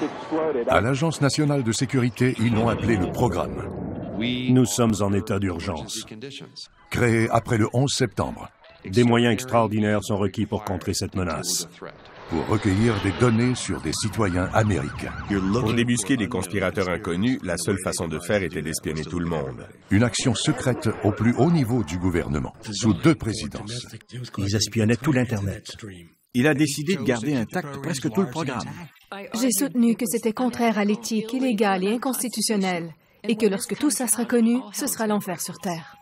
À l'Agence nationale de sécurité, ils l'ont appelé le programme. Nous sommes en état d'urgence. Créé après le 11 septembre. Des moyens extraordinaires sont requis pour contrer cette menace. Pour recueillir des données sur des citoyens américains. Pour débusquer des conspirateurs inconnus, la seule façon de faire était d'espionner tout le monde. Une action secrète au plus haut niveau du gouvernement, sous 2 présidences. Ils espionnaient tout l'Internet. Il a décidé de garder intact presque tout le programme. J'ai soutenu que c'était contraire à l'éthique, illégal et inconstitutionnel, et que lorsque tout ça sera connu, ce sera l'enfer sur Terre.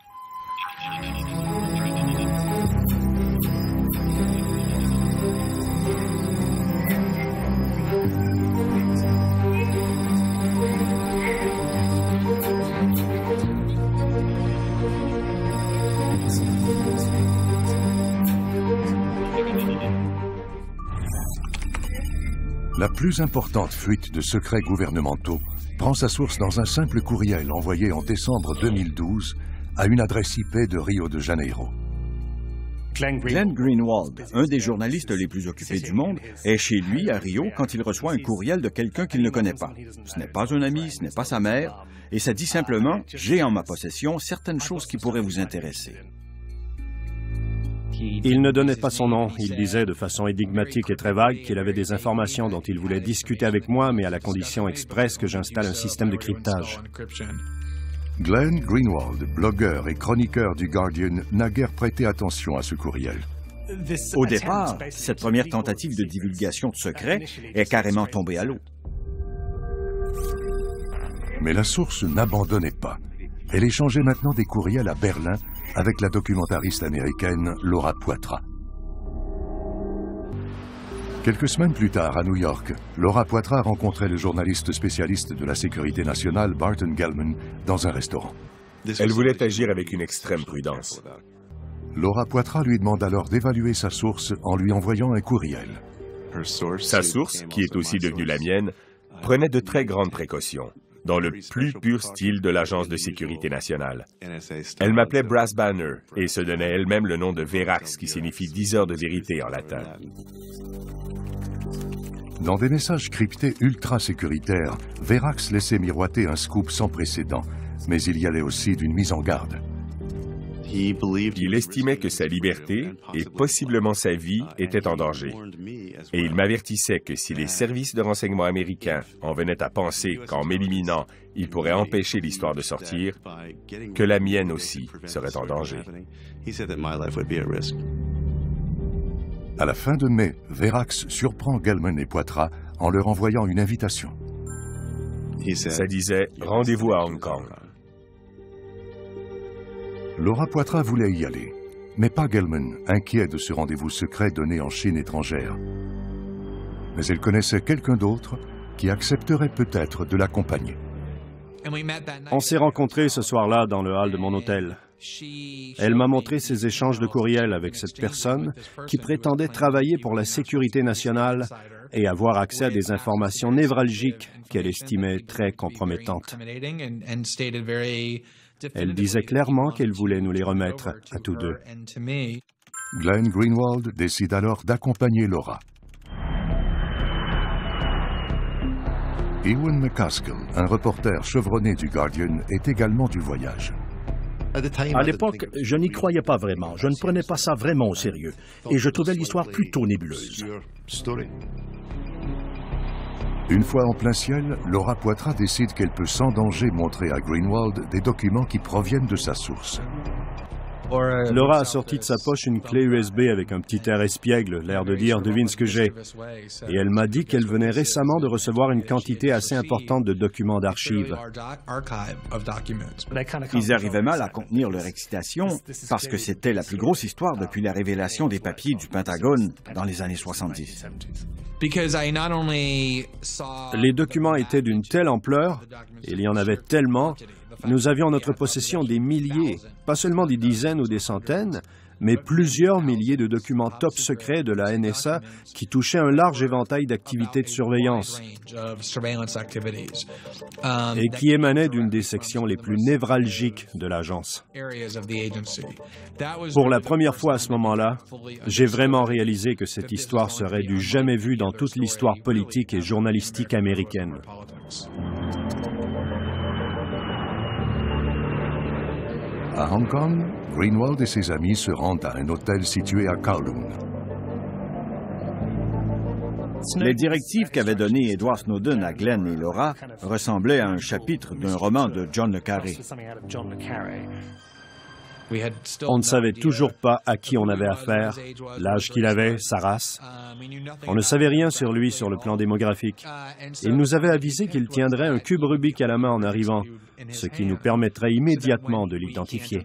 La plus importante fuite de secrets gouvernementaux prend sa source dans un simple courriel envoyé en décembre 2012 à une adresse IP de Rio de Janeiro. Glenn Greenwald, un des journalistes les plus occupés du monde, est chez lui à Rio quand il reçoit un courriel de quelqu'un qu'il ne connaît pas. Ce n'est pas un ami, ce n'est pas sa mère, et ça dit simplement « J'ai en ma possession certaines choses qui pourraient vous intéresser ». Il ne donnait pas son nom. Il disait de façon énigmatique et très vague qu'il avait des informations dont il voulait discuter avec moi, mais à la condition expresse que j'installe un système de cryptage. Glenn Greenwald, blogueur et chroniqueur du Guardian, n'a guère prêté attention à ce courriel. Au départ, cette première tentative de divulgation de secrets est carrément tombée à l'eau. Mais la source n'abandonnait pas. Elle échangeait maintenant des courriels à Berlin avec la documentariste américaine Laura Poitras. Quelques semaines plus tard, à New York, Laura Poitras rencontrait le journaliste spécialiste de la sécurité nationale, Barton Gellman, dans un restaurant. Elle voulait agir avec une extrême prudence. Laura Poitras lui demande alors d'évaluer sa source en lui envoyant un courriel. Sa source, qui est aussi devenue la mienne, prenait de très grandes précautions, dans le plus pur style de l'Agence de sécurité nationale. Elle m'appelait Brass Banner et se donnait elle-même le nom de Verax, qui signifie 10 heures de vérité en latin. Dans des messages cryptés ultra sécuritaires, Verax laissait miroiter un scoop sans précédent, mais il y allait aussi d'une mise en garde. Il estimait que sa liberté et possiblement sa vie étaient en danger. Et il m'avertissait que si les services de renseignement américains en venaient à penser qu'en m'éliminant, ils pourraient empêcher l'histoire de sortir, que la mienne aussi serait en danger. À la fin de mai, Verax surprend Gellman et Poitras en leur envoyant une invitation. Ça disait « Rendez-vous à Hong Kong ». Laura Poitras voulait y aller, mais pas Gellman, inquiet de ce rendez-vous secret donné en Chine étrangère. Mais elle connaissait quelqu'un d'autre qui accepterait peut-être de l'accompagner. On s'est rencontrés ce soir-là dans le hall de mon hôtel. Elle m'a montré ses échanges de courriels avec cette personne qui prétendait travailler pour la sécurité nationale et avoir accès à des informations névralgiques qu'elle estimait très compromettantes. Elle disait clairement qu'elle voulait nous les remettre à tous deux. Glenn Greenwald décide alors d'accompagner Laura. Ewan McCaskill, un reporter chevronné du Guardian, est également du voyage. À l'époque, je n'y croyais pas vraiment. Je ne prenais pas ça vraiment au sérieux. Et je trouvais l'histoire plutôt nébuleuse. Une fois en plein ciel, Laura Poitras décide qu'elle peut sans danger montrer à Greenwald des documents qui proviennent de sa source. Laura a sorti de sa poche une clé USB avec un petit air espiègle, l'air de dire « devine ce que j'ai ». Et elle m'a dit qu'elle venait récemment de recevoir une quantité assez importante de documents d'archives. Ils arrivaient mal à contenir leur excitation parce que c'était la plus grosse histoire depuis la révélation des papiers du Pentagone dans les années 70. Les documents étaient d'une telle ampleur, et il y en avait tellement, nous avions en notre possession des milliers, pas seulement des dizaines ou des centaines, mais plusieurs milliers de documents top secrets de la NSA qui touchaient un large éventail d'activités de surveillance et qui émanaient d'une des sections les plus névralgiques de l'agence. Pour la première fois à ce moment-là, j'ai vraiment réalisé que cette histoire serait du jamais vu dans toute l'histoire politique et journalistique américaine. À Hong Kong, Greenwald et ses amis se rendent à un hôtel situé à Kowloon. Les directives qu'avait données Edward Snowden à Glenn et Laura ressemblaient à un chapitre d'un roman de John le Carré. On ne savait toujours pas à qui on avait affaire, l'âge qu'il avait, sa race. On ne savait rien sur lui sur le plan démographique. Il nous avait avisé qu'il tiendrait un cube Rubik à la main en arrivant, ce qui nous permettrait immédiatement de l'identifier.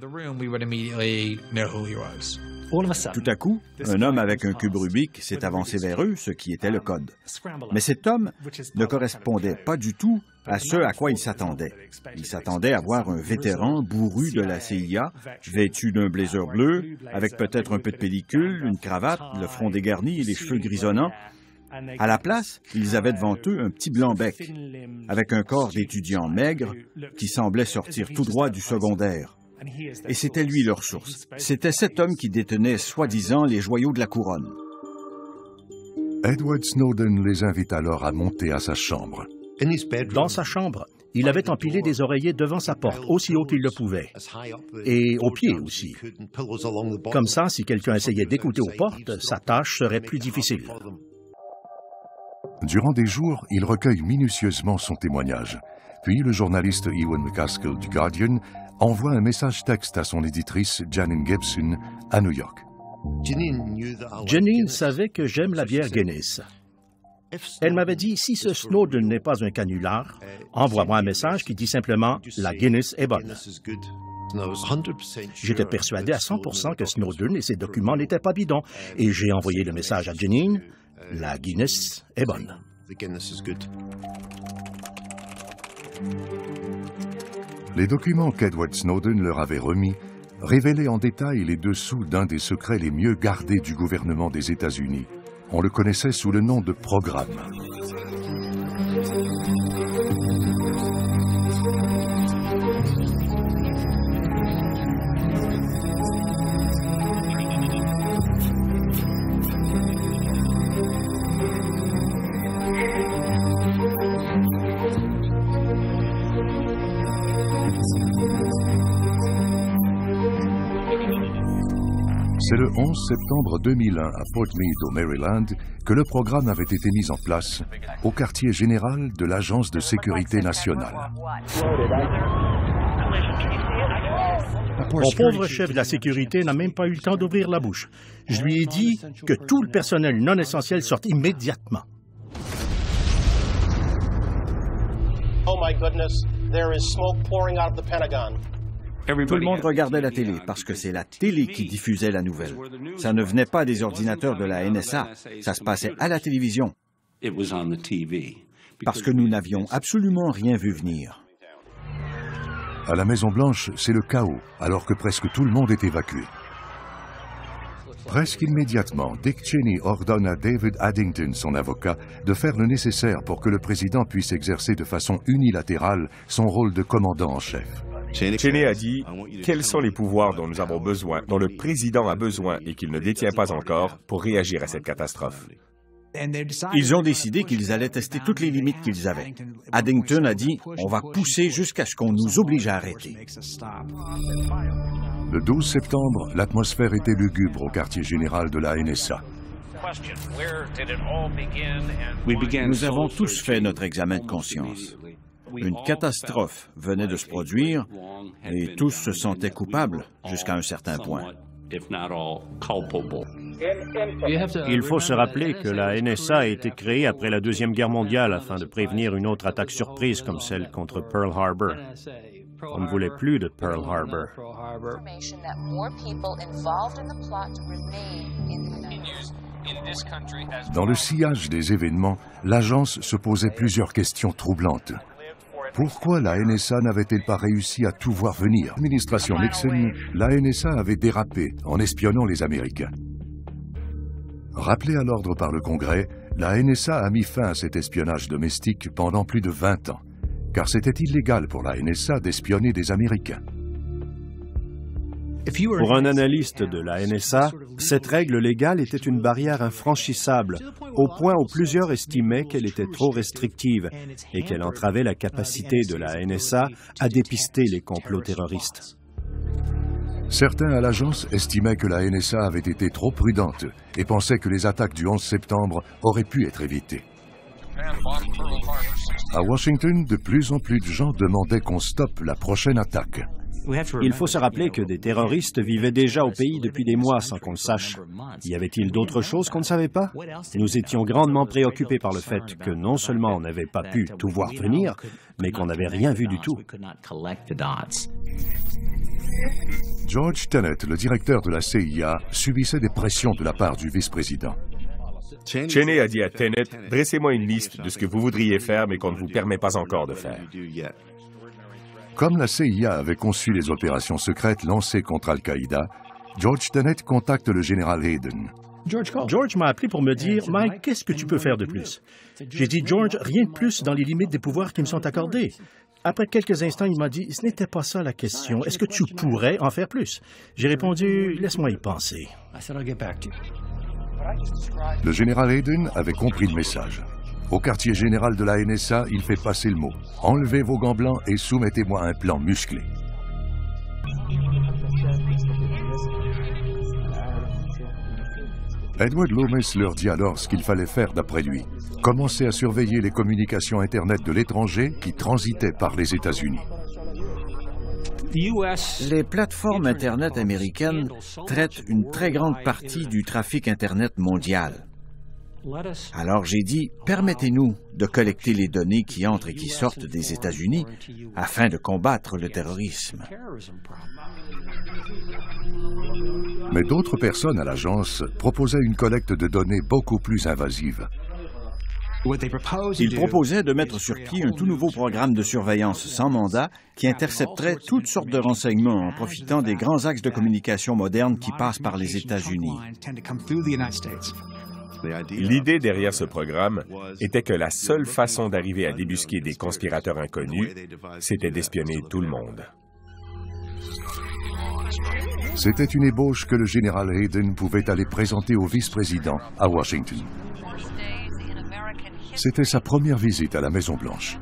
Tout à coup, un homme avec un cube Rubik s'est avancé vers eux, ce qui était le code. Mais cet homme ne correspondait pas du tout à ce à quoi il s'attendait. Il s'attendait à voir un vétéran bourru de la CIA, vêtu d'un blazer bleu, avec peut-être un peu de pellicule, une cravate, le front dégarni et les cheveux grisonnants. À la place, ils avaient devant eux un petit blanc-bec, avec un corps d'étudiant maigre qui semblait sortir tout droit du secondaire. Et c'était lui leur source. C'était cet homme qui détenait soi-disant les joyaux de la couronne. Edward Snowden les invite alors à monter à sa chambre. Dans sa chambre, il avait empilé des oreillers devant sa porte, aussi haut qu'il le pouvait, et aux pieds aussi. Comme ça, si quelqu'un essayait d'écouter aux portes, sa tâche serait plus difficile. Durant des jours, il recueille minutieusement son témoignage. Puis le journaliste Ewan McCaskill du Guardian envoie un message texte à son éditrice Janine Gibson à New York. Janine savait que j'aime la bière Guinness. Elle m'avait dit, si ce Snowden n'est pas un canular, envoie-moi un message qui dit simplement « La Guinness est bonne ». J'étais persuadé à 100% que Snowden et ses documents n'étaient pas bidons, et j'ai envoyé le message à Janine « La Guinness est bonne ». Les documents qu'Edward Snowden leur avait remis révélaient en détail les dessous d'un des secrets les mieux gardés du gouvernement des États-Unis. On le connaissait sous le nom de programme. C'est le 11 septembre 2001 à Fort Meade, au Maryland, que le programme avait été mis en place au quartier général de l'Agence de sécurité nationale. Mon pauvre chef de la sécurité n'a même pas eu le temps d'ouvrir la bouche. Je lui ai dit que tout le personnel non essentiel sorte immédiatement. Oh my goodness, there is smoke pouring out of the Pentagon. Tout le monde regardait la télé parce que c'est la télé qui diffusait la nouvelle. Ça ne venait pas des ordinateurs de la NSA, ça se passait à la télévision. Parce que nous n'avions absolument rien vu venir. À la Maison-Blanche, c'est le chaos, alors que presque tout le monde est évacué. Presque immédiatement, Dick Cheney ordonne à David Addington, son avocat, de faire le nécessaire pour que le président puisse exercer de façon unilatérale son rôle de commandant en chef. Cheney a dit « Quels sont les pouvoirs dont nous avons besoin, dont le président a besoin et qu'il ne détient pas encore pour réagir à cette catastrophe? » Ils ont décidé qu'ils allaient tester toutes les limites qu'ils avaient. Addington a dit « On va pousser jusqu'à ce qu'on nous oblige à arrêter. » Le 12 septembre, l'atmosphère était lugubre au quartier général de la NSA. Nous avons tous fait notre examen de conscience. Une catastrophe venait de se produire et tous se sentaient coupables jusqu'à un certain point. Il faut se rappeler que la NSA a été créée après la Deuxième Guerre mondiale afin de prévenir une autre attaque surprise comme celle contre Pearl Harbor. On ne voulait plus de Pearl Harbor. Dans le sillage des événements, l'agence se posait plusieurs questions troublantes. Pourquoi la NSA n'avait-elle pas réussi à tout voir venir? L'administration Nixon, la NSA avait dérapé en espionnant les Américains. Rappelée à l'ordre par le Congrès, la NSA a mis fin à cet espionnage domestique pendant plus de 20 ans, car c'était illégal pour la NSA d'espionner des Américains. Pour un analyste de la NSA, cette règle légale était une barrière infranchissable, au point où plusieurs estimaient qu'elle était trop restrictive et qu'elle entravait la capacité de la NSA à dépister les complots terroristes. Certains à l'agence estimaient que la NSA avait été trop prudente et pensaient que les attaques du 11 septembre auraient pu être évitées. À Washington, de plus en plus de gens demandaient qu'on stoppe la prochaine attaque. Il faut se rappeler que des terroristes vivaient déjà au pays depuis des mois sans qu'on le sache. Y avait-il d'autres choses qu'on ne savait pas? Nous étions grandement préoccupés par le fait que non seulement on n'avait pas pu tout voir venir, mais qu'on n'avait rien vu du tout. George Tenet, le directeur de la CIA, subissait des pressions de la part du vice-président. Cheney a dit à Tenet, « Dressez-moi une liste de ce que vous voudriez faire, mais qu'on ne vous permet pas encore de faire. » Comme la CIA avait conçu les opérations secrètes lancées contre Al-Qaïda, George Tenet contacte le général Hayden. George m'a appelé pour me dire « Mike, qu'est-ce que tu peux faire de plus? » J'ai dit « George, rien de plus dans les limites des pouvoirs qui me sont accordés. » Après quelques instants, il m'a dit « Ce n'était pas ça la question. Est-ce que tu pourrais en faire plus? » J'ai répondu « Laisse-moi y penser. » Le général Hayden avait compris le message. Au quartier général de la NSA, il fait passer le mot. Enlevez vos gants blancs et soumettez-moi un plan musclé. Edward Loomis leur dit alors ce qu'il fallait faire d'après lui. Commencer à surveiller les communications Internet de l'étranger qui transitaient par les États-Unis. Les plateformes Internet américaines traitent une très grande partie du trafic Internet mondial. Alors j'ai dit, permettez-nous de collecter les données qui entrent et qui sortent des États-Unis afin de combattre le terrorisme. Mais d'autres personnes à l'agence proposaient une collecte de données beaucoup plus invasive. Ils proposaient de mettre sur pied un tout nouveau programme de surveillance sans mandat qui intercepterait toutes sortes de renseignements en profitant des grands axes de communication modernes qui passent par les États-Unis. L'idée derrière ce programme était que la seule façon d'arriver à débusquer des conspirateurs inconnus, c'était d'espionner tout le monde. C'était une ébauche que le général Hayden pouvait aller présenter au vice-président à Washington. C'était sa première visite à la Maison-Blanche.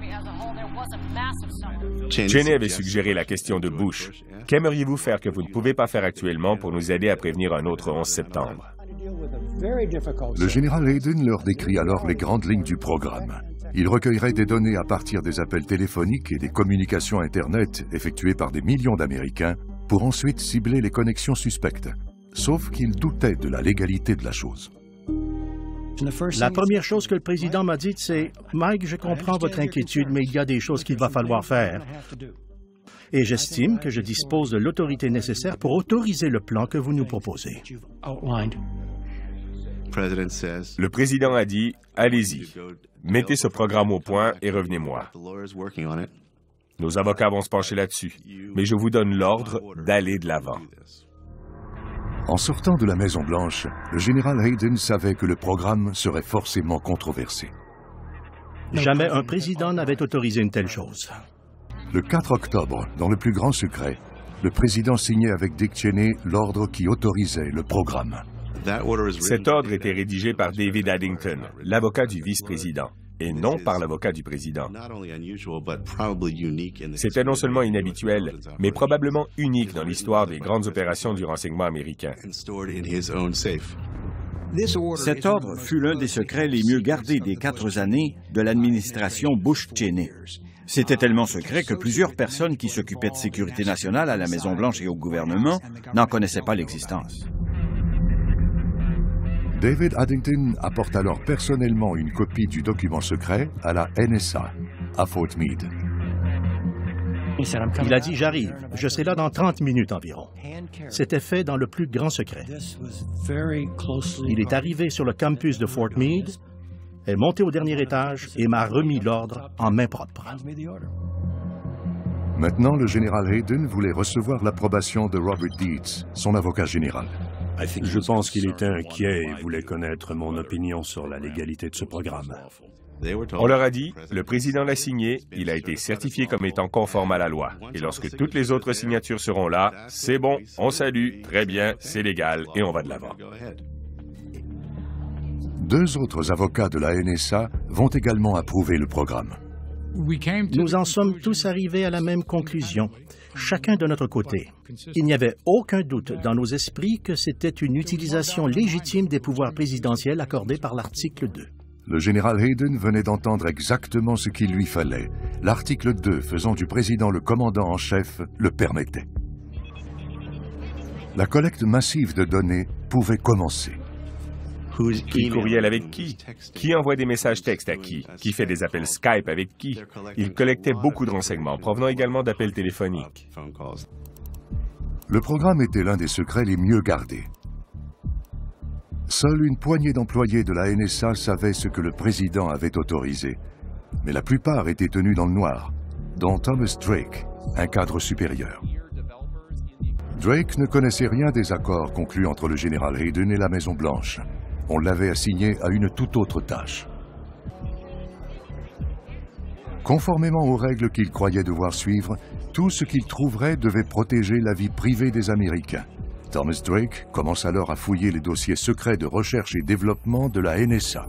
Cheney avait suggéré la question de Bush. Qu'aimeriez-vous faire que vous ne pouvez pas faire actuellement pour nous aider à prévenir un autre 11 septembre? Le général Hayden leur décrit alors les grandes lignes du programme. Il recueillerait des données à partir des appels téléphoniques et des communications Internet effectuées par des millions d'Américains pour ensuite cibler les connexions suspectes. Sauf qu'il doutait de la légalité de la chose. La première chose que le président m'a dite, c'est « Mike, je comprends votre inquiétude, mais il y a des choses qu'il va falloir faire. Et j'estime que je dispose de l'autorité nécessaire pour autoriser le plan que vous nous proposez. » Le président a dit, « Allez-y, mettez ce programme au point et revenez-moi. Nos avocats vont se pencher là-dessus, mais je vous donne l'ordre d'aller de l'avant. » En sortant de la Maison-Blanche, le général Hayden savait que le programme serait forcément controversé. Jamais un président n'avait autorisé une telle chose. Le 4 octobre, dans le plus grand secret, le président signait avec Dick Cheney l'ordre qui autorisait le programme. Cet ordre était rédigé par David Addington, l'avocat du vice-président, et non par l'avocat du président. C'était non seulement inhabituel, mais probablement unique dans l'histoire des grandes opérations du renseignement américain. Cet ordre fut l'un des secrets les mieux gardés des 4 années de l'administration Bush-Cheney. C'était tellement secret que plusieurs personnes qui s'occupaient de sécurité nationale à la Maison-Blanche et au gouvernement n'en connaissaient pas l'existence. David Addington apporte alors personnellement une copie du document secret à la NSA, à Fort Meade. Il a dit « J'arrive, je serai là dans 30 minutes environ. » C'était fait dans le plus grand secret. Il est arrivé sur le campus de Fort Meade est monté au dernier étage et m'a remis l'ordre en main propre. Maintenant, le général Hayden voulait recevoir l'approbation de Robert Deeds, son avocat général. Je pense qu'il était inquiet et voulait connaître mon opinion sur la légalité de ce programme. On leur a dit, le président l'a signé, il a été certifié comme étant conforme à la loi. Et lorsque toutes les autres signatures seront là, c'est bon, on salue, très bien, c'est légal et on va de l'avant. Deux autres avocats de la NSA vont également approuver le programme. Nous en sommes tous arrivés à la même conclusion, chacun de notre côté. Il n'y avait aucun doute dans nos esprits que c'était une utilisation légitime des pouvoirs présidentiels accordés par l'article 2. Le général Hayden venait d'entendre exactement ce qu'il lui fallait. L'article 2 faisant du président le commandant en chef le permettait. La collecte massive de données pouvait commencer. Qui courriel avec qui? Qui envoie des messages textes à qui? Qui fait des appels Skype avec qui? Il collectait beaucoup de renseignements, provenant également d'appels téléphoniques. Le programme était l'un des secrets les mieux gardés. Seule une poignée d'employés de la NSA savaient ce que le président avait autorisé. Mais la plupart étaient tenus dans le noir, dont Thomas Drake, un cadre supérieur. Drake ne connaissait rien des accords conclus entre le général Hayden et la Maison-Blanche. On l'avait assigné à une toute autre tâche. Conformément aux règles qu'il croyait devoir suivre, tout ce qu'il trouverait devait protéger la vie privée des Américains. Thomas Drake commence alors à fouiller les dossiers secrets de recherche et développement de la NSA.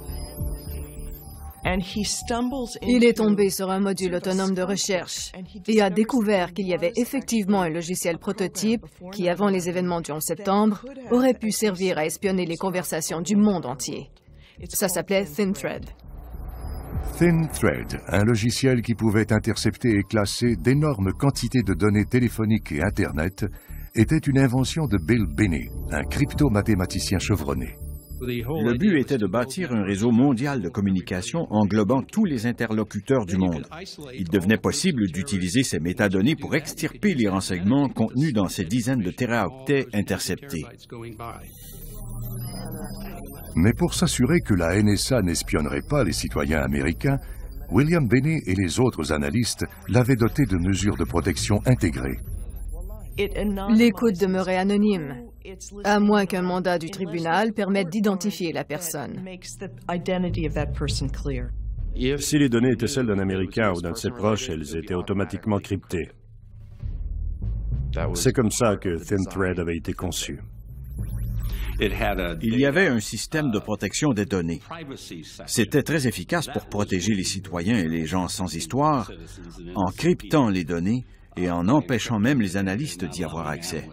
Il est tombé sur un module autonome de recherche et a découvert qu'il y avait effectivement un logiciel prototype qui, avant les événements du 11 septembre, aurait pu servir à espionner les conversations du monde entier. Ça s'appelait ThinThread. ThinThread, un logiciel qui pouvait intercepter et classer d'énormes quantités de données téléphoniques et Internet, était une invention de Bill Binney, un crypto-mathématicien chevronné. Le but était de bâtir un réseau mondial de communication englobant tous les interlocuteurs du monde. Il devenait possible d'utiliser ces métadonnées pour extirper les renseignements contenus dans ces dizaines de téraoctets interceptés. Mais pour s'assurer que la NSA n'espionnerait pas les citoyens américains, William Binney et les autres analystes l'avaient doté de mesures de protection intégrées. L'écoute demeurait anonyme, à moins qu'un mandat du tribunal permette d'identifier la personne. Si les données étaient celles d'un Américain ou d'un de ses proches, elles étaient automatiquement cryptées. C'est comme ça que ThinThread avait été conçu. Il y avait un système de protection des données. C'était très efficace pour protéger les citoyens et les gens sans histoire, en cryptant les données et en empêchant même les analystes d'y avoir accès.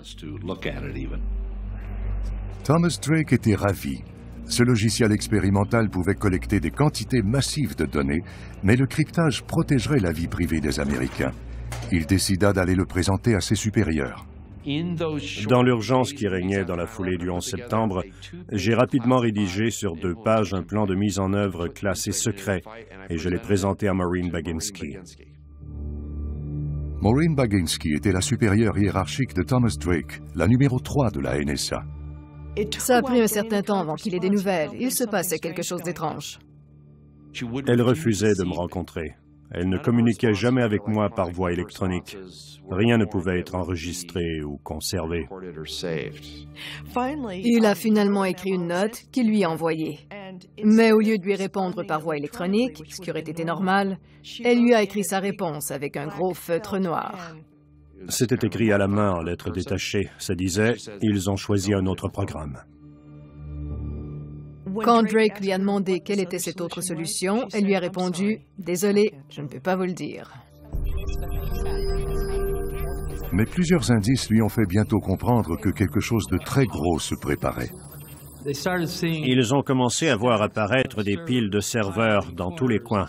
Thomas Drake était ravi. Ce logiciel expérimental pouvait collecter des quantités massives de données, mais le cryptage protégerait la vie privée des Américains. Il décida d'aller le présenter à ses supérieurs. Dans l'urgence qui régnait dans la foulée du 11 septembre, j'ai rapidement rédigé sur 2 pages un plan de mise en œuvre classé secret et je l'ai présenté à Maureen Baginski. Maureen Baginski était la supérieure hiérarchique de Thomas Drake, la numéro 3 de la NSA. Ça a pris un certain temps avant qu'il ait des nouvelles. Il se passait quelque chose d'étrange. Elle refusait de me rencontrer. Elle ne communiquait jamais avec moi par voie électronique. Rien ne pouvait être enregistré ou conservé. Il a finalement écrit une note qu'il lui a envoyée. Mais au lieu de lui répondre par voie électronique, ce qui aurait été normal, elle lui a écrit sa réponse avec un gros feutre noir. C'était écrit à la main en lettres détachées. Ça disait « Ils ont choisi un autre programme ». Quand Drake lui a demandé quelle était cette autre solution, elle lui a répondu « Désolé, je ne peux pas vous le dire ». Mais plusieurs indices lui ont fait bientôt comprendre que quelque chose de très gros se préparait. Ils ont commencé à voir apparaître des piles de serveurs dans tous les coins.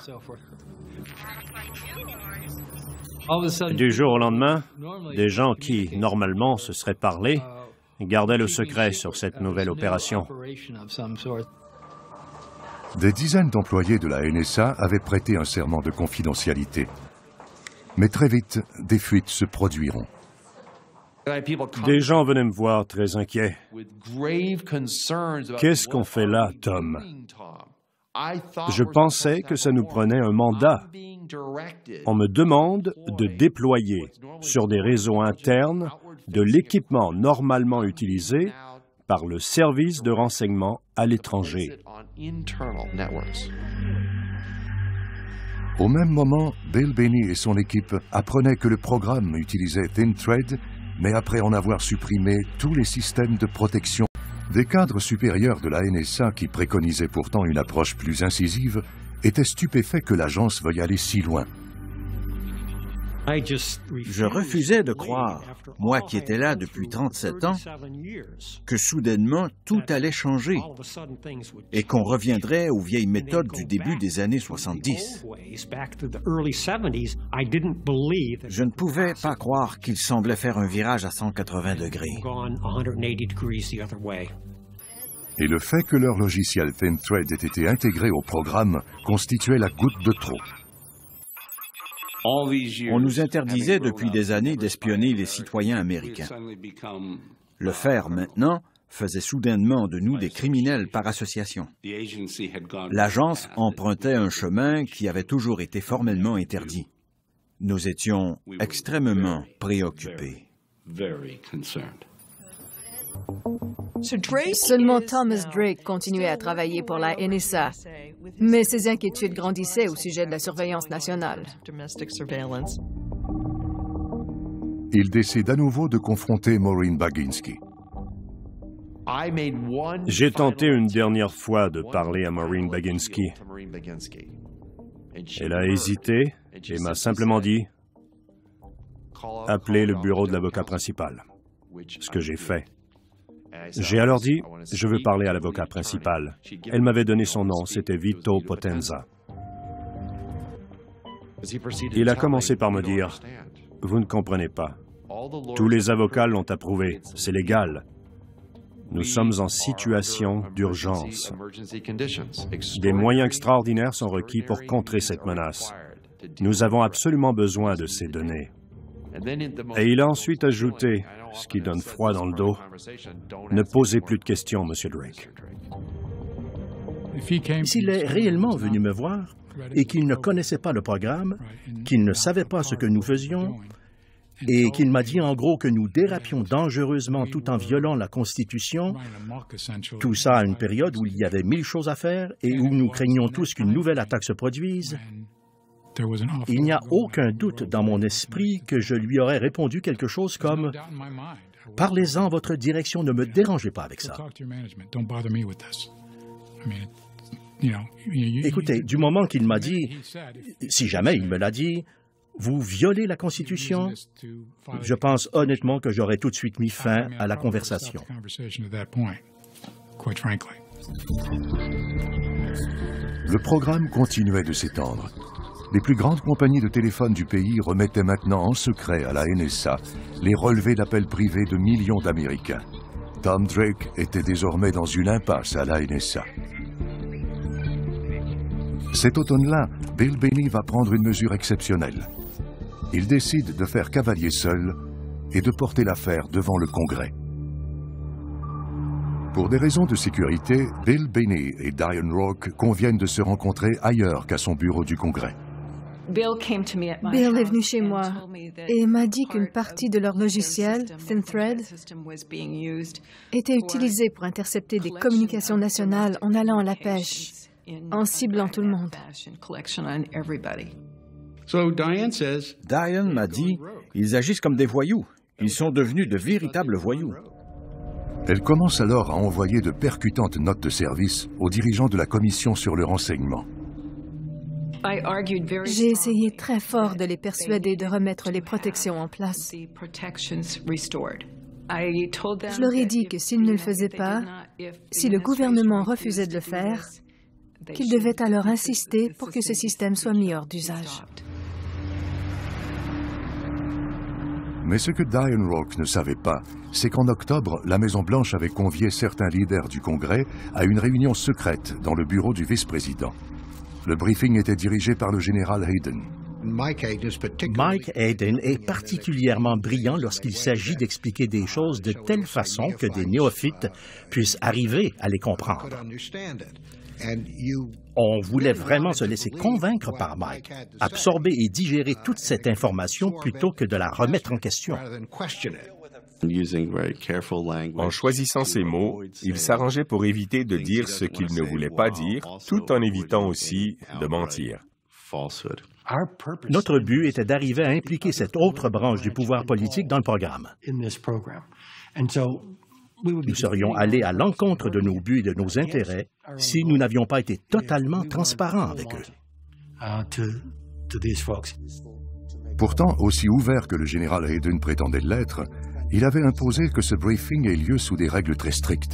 Du jour au lendemain, des gens qui, normalement, se seraient parlé, gardaient le secret sur cette nouvelle opération. Des dizaines d'employés de la NSA avaient prêté un serment de confidentialité. Mais très vite, des fuites se produiront. Des gens venaient me voir très inquiets. « Qu'est-ce qu'on fait là, Tom? Je pensais que ça nous prenait un mandat. On me demande de déployer sur des réseaux internes de l'équipement normalement utilisé par le service de renseignement à l'étranger. Au même moment, Bill Binney et son équipe apprenaient que le programme utilisait ThinThread, mais après en avoir supprimé tous les systèmes de protection. Des cadres supérieurs de la NSA qui préconisaient pourtant une approche plus incisive étaient stupéfaits que l'agence veuille aller si loin. Je refusais de croire, moi qui étais là depuis 37 ans, que soudainement tout allait changer et qu'on reviendrait aux vieilles méthodes du début des années 70. Je ne pouvais pas croire qu'il semblait faire un virage à 180 degrés. Et le fait que leur logiciel ThinThread ait été intégré au programme constituait la goutte de trop. On nous interdisait depuis des années d'espionner les citoyens américains. Le faire maintenant faisait soudainement de nous des criminels par association. L'agence empruntait un chemin qui avait toujours été formellement interdit. Nous étions extrêmement préoccupés. Seulement Thomas Drake continuait à travailler pour la NSA, mais ses inquiétudes grandissaient au sujet de la surveillance nationale. Il décide à nouveau de confronter Maureen Baginski. J'ai tenté une dernière fois de parler à Maureen Baginski. Elle a hésité et m'a simplement dit « Appelez le bureau de l'avocat principal », ce que j'ai fait. J'ai alors dit « Je veux parler à l'avocat principal ». Elle m'avait donné son nom, c'était Vito Potenza. Il a commencé par me dire « Vous ne comprenez pas. Tous les avocats l'ont approuvé, c'est légal. Nous sommes en situation d'urgence. Des moyens extraordinaires sont requis pour contrer cette menace. Nous avons absolument besoin de ces données. » Et il a ensuite ajouté, ce qui donne froid dans le dos, « Ne posez plus de questions, Monsieur Drake. » S'il est réellement venu me voir et qu'il ne connaissait pas le programme, qu'il ne savait pas ce que nous faisions, et qu'il m'a dit en gros que nous dérapions dangereusement tout en violant la Constitution, tout ça à une période où il y avait 1000 choses à faire et où nous craignions tous qu'une nouvelle attaque se produise, il n'y a aucun doute dans mon esprit que je lui aurais répondu quelque chose comme « Parlez-en, votre direction, ne me dérangez pas avec ça. » Écoutez, du moment qu'il m'a dit, si jamais il me l'a dit, « Vous violez la Constitution », je pense honnêtement que j'aurais tout de suite mis fin à la conversation. Le programme continuait de s'étendre. Les plus grandes compagnies de téléphone du pays remettaient maintenant en secret à la NSA les relevés d'appels privés de millions d'Américains. Tom Drake était désormais dans une impasse à la NSA. Cet automne-là, Bill Binney va prendre une mesure exceptionnelle. Il décide de faire cavalier seul et de porter l'affaire devant le Congrès. Pour des raisons de sécurité, Bill Binney et Diane Roque conviennent de se rencontrer ailleurs qu'à son bureau du Congrès. Bill est venu chez moi et m'a dit qu'une partie de leur logiciel, ThinThread, était utilisée pour intercepter des communications nationales en allant à la pêche, en ciblant tout le monde. Diane m'a dit, ils agissent comme des voyous. Ils sont devenus de véritables voyous. Elle commence alors à envoyer de percutantes notes de service aux dirigeants de la Commission sur le renseignement. J'ai essayé très fort de les persuader de remettre les protections en place. Je leur ai dit que s'ils ne le faisaient pas, si le gouvernement refusait de le faire, qu'ils devaient alors insister pour que ce système soit mis hors d'usage. Mais ce que Diane Roque ne savait pas, c'est qu'en octobre, la Maison-Blanche avait convié certains leaders du Congrès à une réunion secrète dans le bureau du vice-président. Le briefing était dirigé par le général Hayden. Mike Hayden est particulièrement brillant lorsqu'il s'agit d'expliquer des choses de telle façon que des néophytes puissent arriver à les comprendre. On voulait vraiment se laisser convaincre par Mike, absorber et digérer toute cette information plutôt que de la remettre en question. En choisissant ses mots, il s'arrangeait pour éviter de dire ce qu'il ne voulait pas dire, tout en évitant aussi de mentir. Notre but était d'arriver à impliquer cette autre branche du pouvoir politique dans le programme. Nous serions allés à l'encontre de nos buts et de nos intérêts si nous n'avions pas été totalement transparents avec eux. Pourtant, aussi ouvert que le général Hayden prétendait l'être, il avait imposé que ce briefing ait lieu sous des règles très strictes.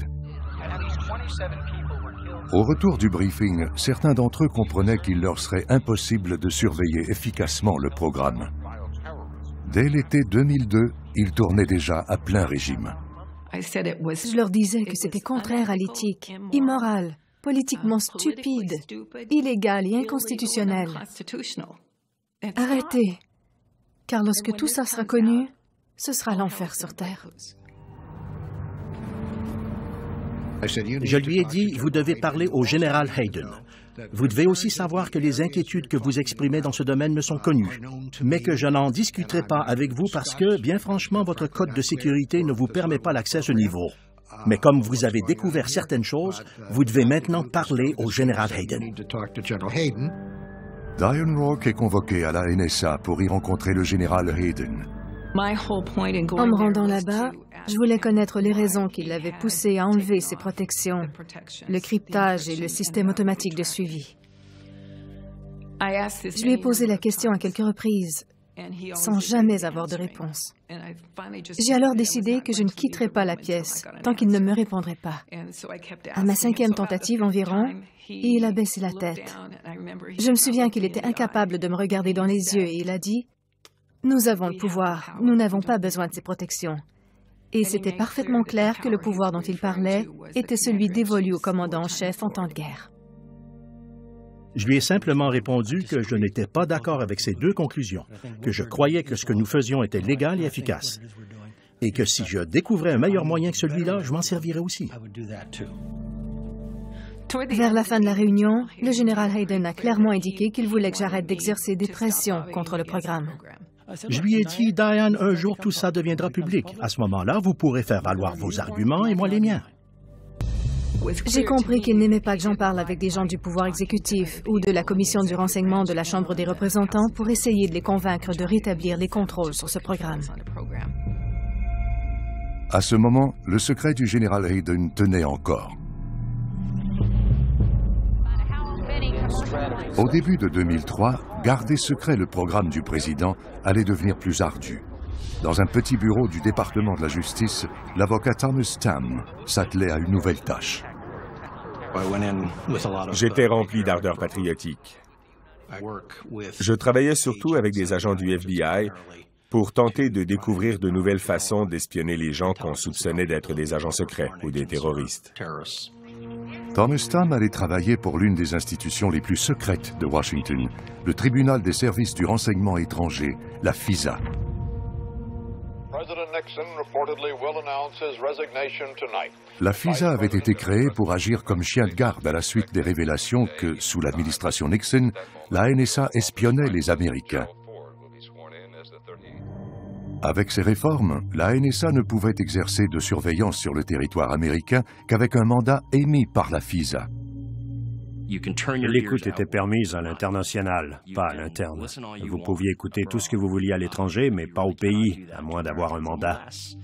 Au retour du briefing, certains d'entre eux comprenaient qu'il leur serait impossible de surveiller efficacement le programme. Dès l'été 2002, ils tournaient déjà à plein régime. Je leur disais que c'était contraire à l'éthique, immoral, politiquement stupide, illégal et inconstitutionnel. Arrêtez, car lorsque tout ça sera connu, ce sera l'enfer sur Terre. Je lui ai dit, vous devez parler au général Hayden. Vous devez aussi savoir que les inquiétudes que vous exprimez dans ce domaine me sont connues, mais que je n'en discuterai pas avec vous parce que, bien franchement, votre code de sécurité ne vous permet pas l'accès à ce niveau. Mais comme vous avez découvert certaines choses, vous devez maintenant parler au général Hayden. Diane Rourke est convoqué à la NSA pour y rencontrer le général Hayden. En me rendant là-bas, je voulais connaître les raisons qui l'avaient poussé à enlever ses protections, le cryptage et le système automatique de suivi. Je lui ai posé la question à quelques reprises, sans jamais avoir de réponse. J'ai alors décidé que je ne quitterais pas la pièce tant qu'il ne me répondrait pas. À ma 5e tentative environ, il a baissé la tête. Je me souviens qu'il était incapable de me regarder dans les yeux et il a dit « Nous avons le pouvoir, nous n'avons pas besoin de ces protections. » Et c'était parfaitement clair que le pouvoir dont il parlait était celui dévolu au commandant en chef en temps de guerre. Je lui ai simplement répondu que je n'étais pas d'accord avec ces deux conclusions, que je croyais que ce que nous faisions était légal et efficace, et que si je découvrais un meilleur moyen que celui-là, je m'en servirais aussi. Vers la fin de la réunion, le général Hayden a clairement indiqué qu'il voulait que j'arrête d'exercer des pressions contre le programme. Je lui ai dit, Diane, un jour tout ça deviendra public. À ce moment-là, vous pourrez faire valoir vos arguments et moi les miens. J'ai compris qu'il n'aimait pas que j'en parle avec des gens du pouvoir exécutif ou de la commission du renseignement de la Chambre des représentants pour essayer de les convaincre de rétablir les contrôles sur ce programme. À ce moment, le secret du général Hayden tenait encore. Au début de 2003, garder secret le programme du président allait devenir plus ardu. Dans un petit bureau du département de la justice, l'avocat Thomas Tam s'attelait à une nouvelle tâche. J'étais rempli d'ardeur patriotique. Je travaillais surtout avec des agents du FBI pour tenter de découvrir de nouvelles façons d'espionner les gens qu'on soupçonnait d'être des agents secrets ou des terroristes. Thomas Tam allait travailler pour l'une des institutions les plus secrètes de Washington, le tribunal des services du renseignement étranger, la FISA. La FISA avait été créée pour agir comme chien de garde à la suite des révélations que, sous l'administration Nixon, la NSA espionnait les Américains. Avec ces réformes, la NSA ne pouvait exercer de surveillance sur le territoire américain qu'avec un mandat émis par la FISA. L'écoute était permise à l'international, pas à l'interne. Vous pouviez écouter tout ce que vous vouliez à l'étranger, mais pas au pays, à moins d'avoir un mandat.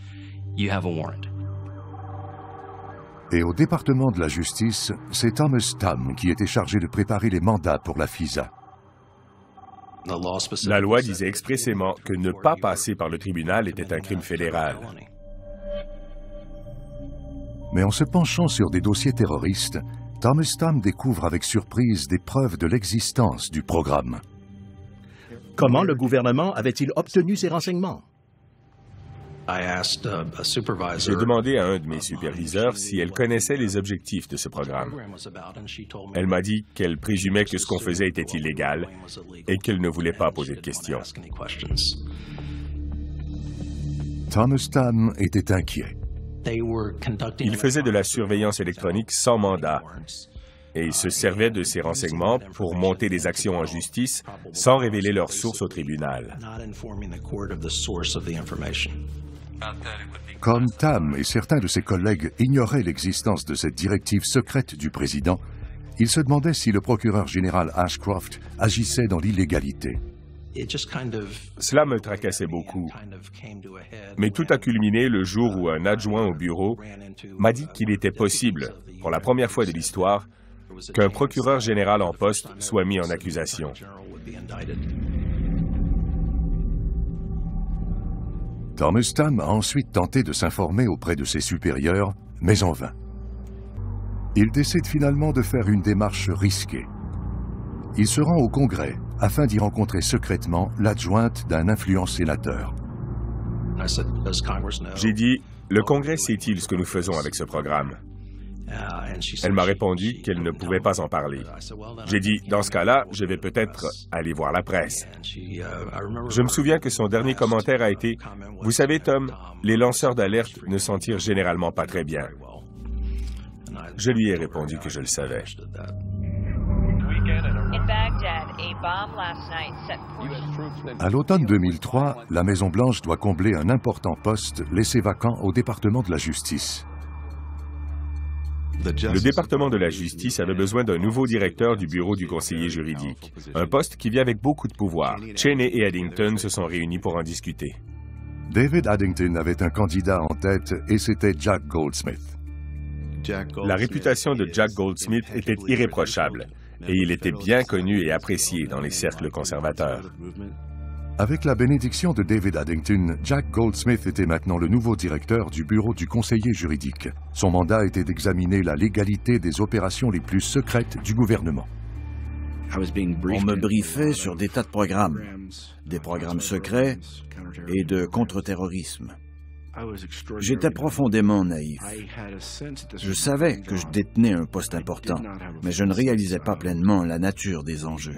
Et au département de la justice, c'est Thomas Tam qui était chargé de préparer les mandats pour la FISA. La loi disait expressément que ne pas passer par le tribunal était un crime fédéral. Mais en se penchant sur des dossiers terroristes, Thomas Tam découvre avec surprise des preuves de l'existence du programme. Comment le gouvernement avait-il obtenu ces renseignements? J'ai demandé à un de mes superviseurs si elle connaissait les objectifs de ce programme. Elle m'a dit qu'elle présumait que ce qu'on faisait était illégal et qu'elle ne voulait pas poser de questions. Thomas Tam était inquiet. Il faisait de la surveillance électronique sans mandat et ils se servaient de ces renseignements pour monter des actions en justice sans révéler leurs sources au tribunal. Comme Tam et certains de ses collègues ignoraient l'existence de cette directive secrète du président, ils se demandaient si le procureur général Ashcroft agissait dans l'illégalité. Cela me tracassait beaucoup. Mais tout a culminé le jour où un adjoint au bureau m'a dit qu'il était possible, pour la première fois de l'histoire, qu'un procureur général en poste soit mis en accusation. Thomas Tam a ensuite tenté de s'informer auprès de ses supérieurs, mais en vain. Il décide finalement de faire une démarche risquée. Il se rend au Congrès afin d'y rencontrer secrètement l'adjointe d'un influent sénateur. J'ai dit, le Congrès sait-il ce que nous faisons avec ce programme? Elle m'a répondu qu'elle ne pouvait pas en parler. J'ai dit, dans ce cas-là, je vais peut-être aller voir la presse. Je me souviens que son dernier commentaire a été, « Vous savez, Tom, les lanceurs d'alerte ne s'en tirent généralement pas très bien. » Je lui ai répondu que je le savais. À l'automne 2003, la Maison-Blanche doit combler un important poste laissé vacant au département de la justice. Le département de la justice avait besoin d'un nouveau directeur du bureau du conseiller juridique, un poste qui vient avec beaucoup de pouvoir. Cheney et Addington se sont réunis pour en discuter. David Addington avait un candidat en tête et c'était Jack Goldsmith. La réputation de Jack Goldsmith était irréprochable et il était bien connu et apprécié dans les cercles conservateurs. Avec la bénédiction de David Addington, Jack Goldsmith était maintenant le nouveau directeur du bureau du conseiller juridique. Son mandat était d'examiner la légalité des opérations les plus secrètes du gouvernement. On me briefait sur des tas de programmes, des programmes secrets et de contre-terrorisme. J'étais profondément naïf. Je savais que je détenais un poste important, mais je ne réalisais pas pleinement la nature des enjeux.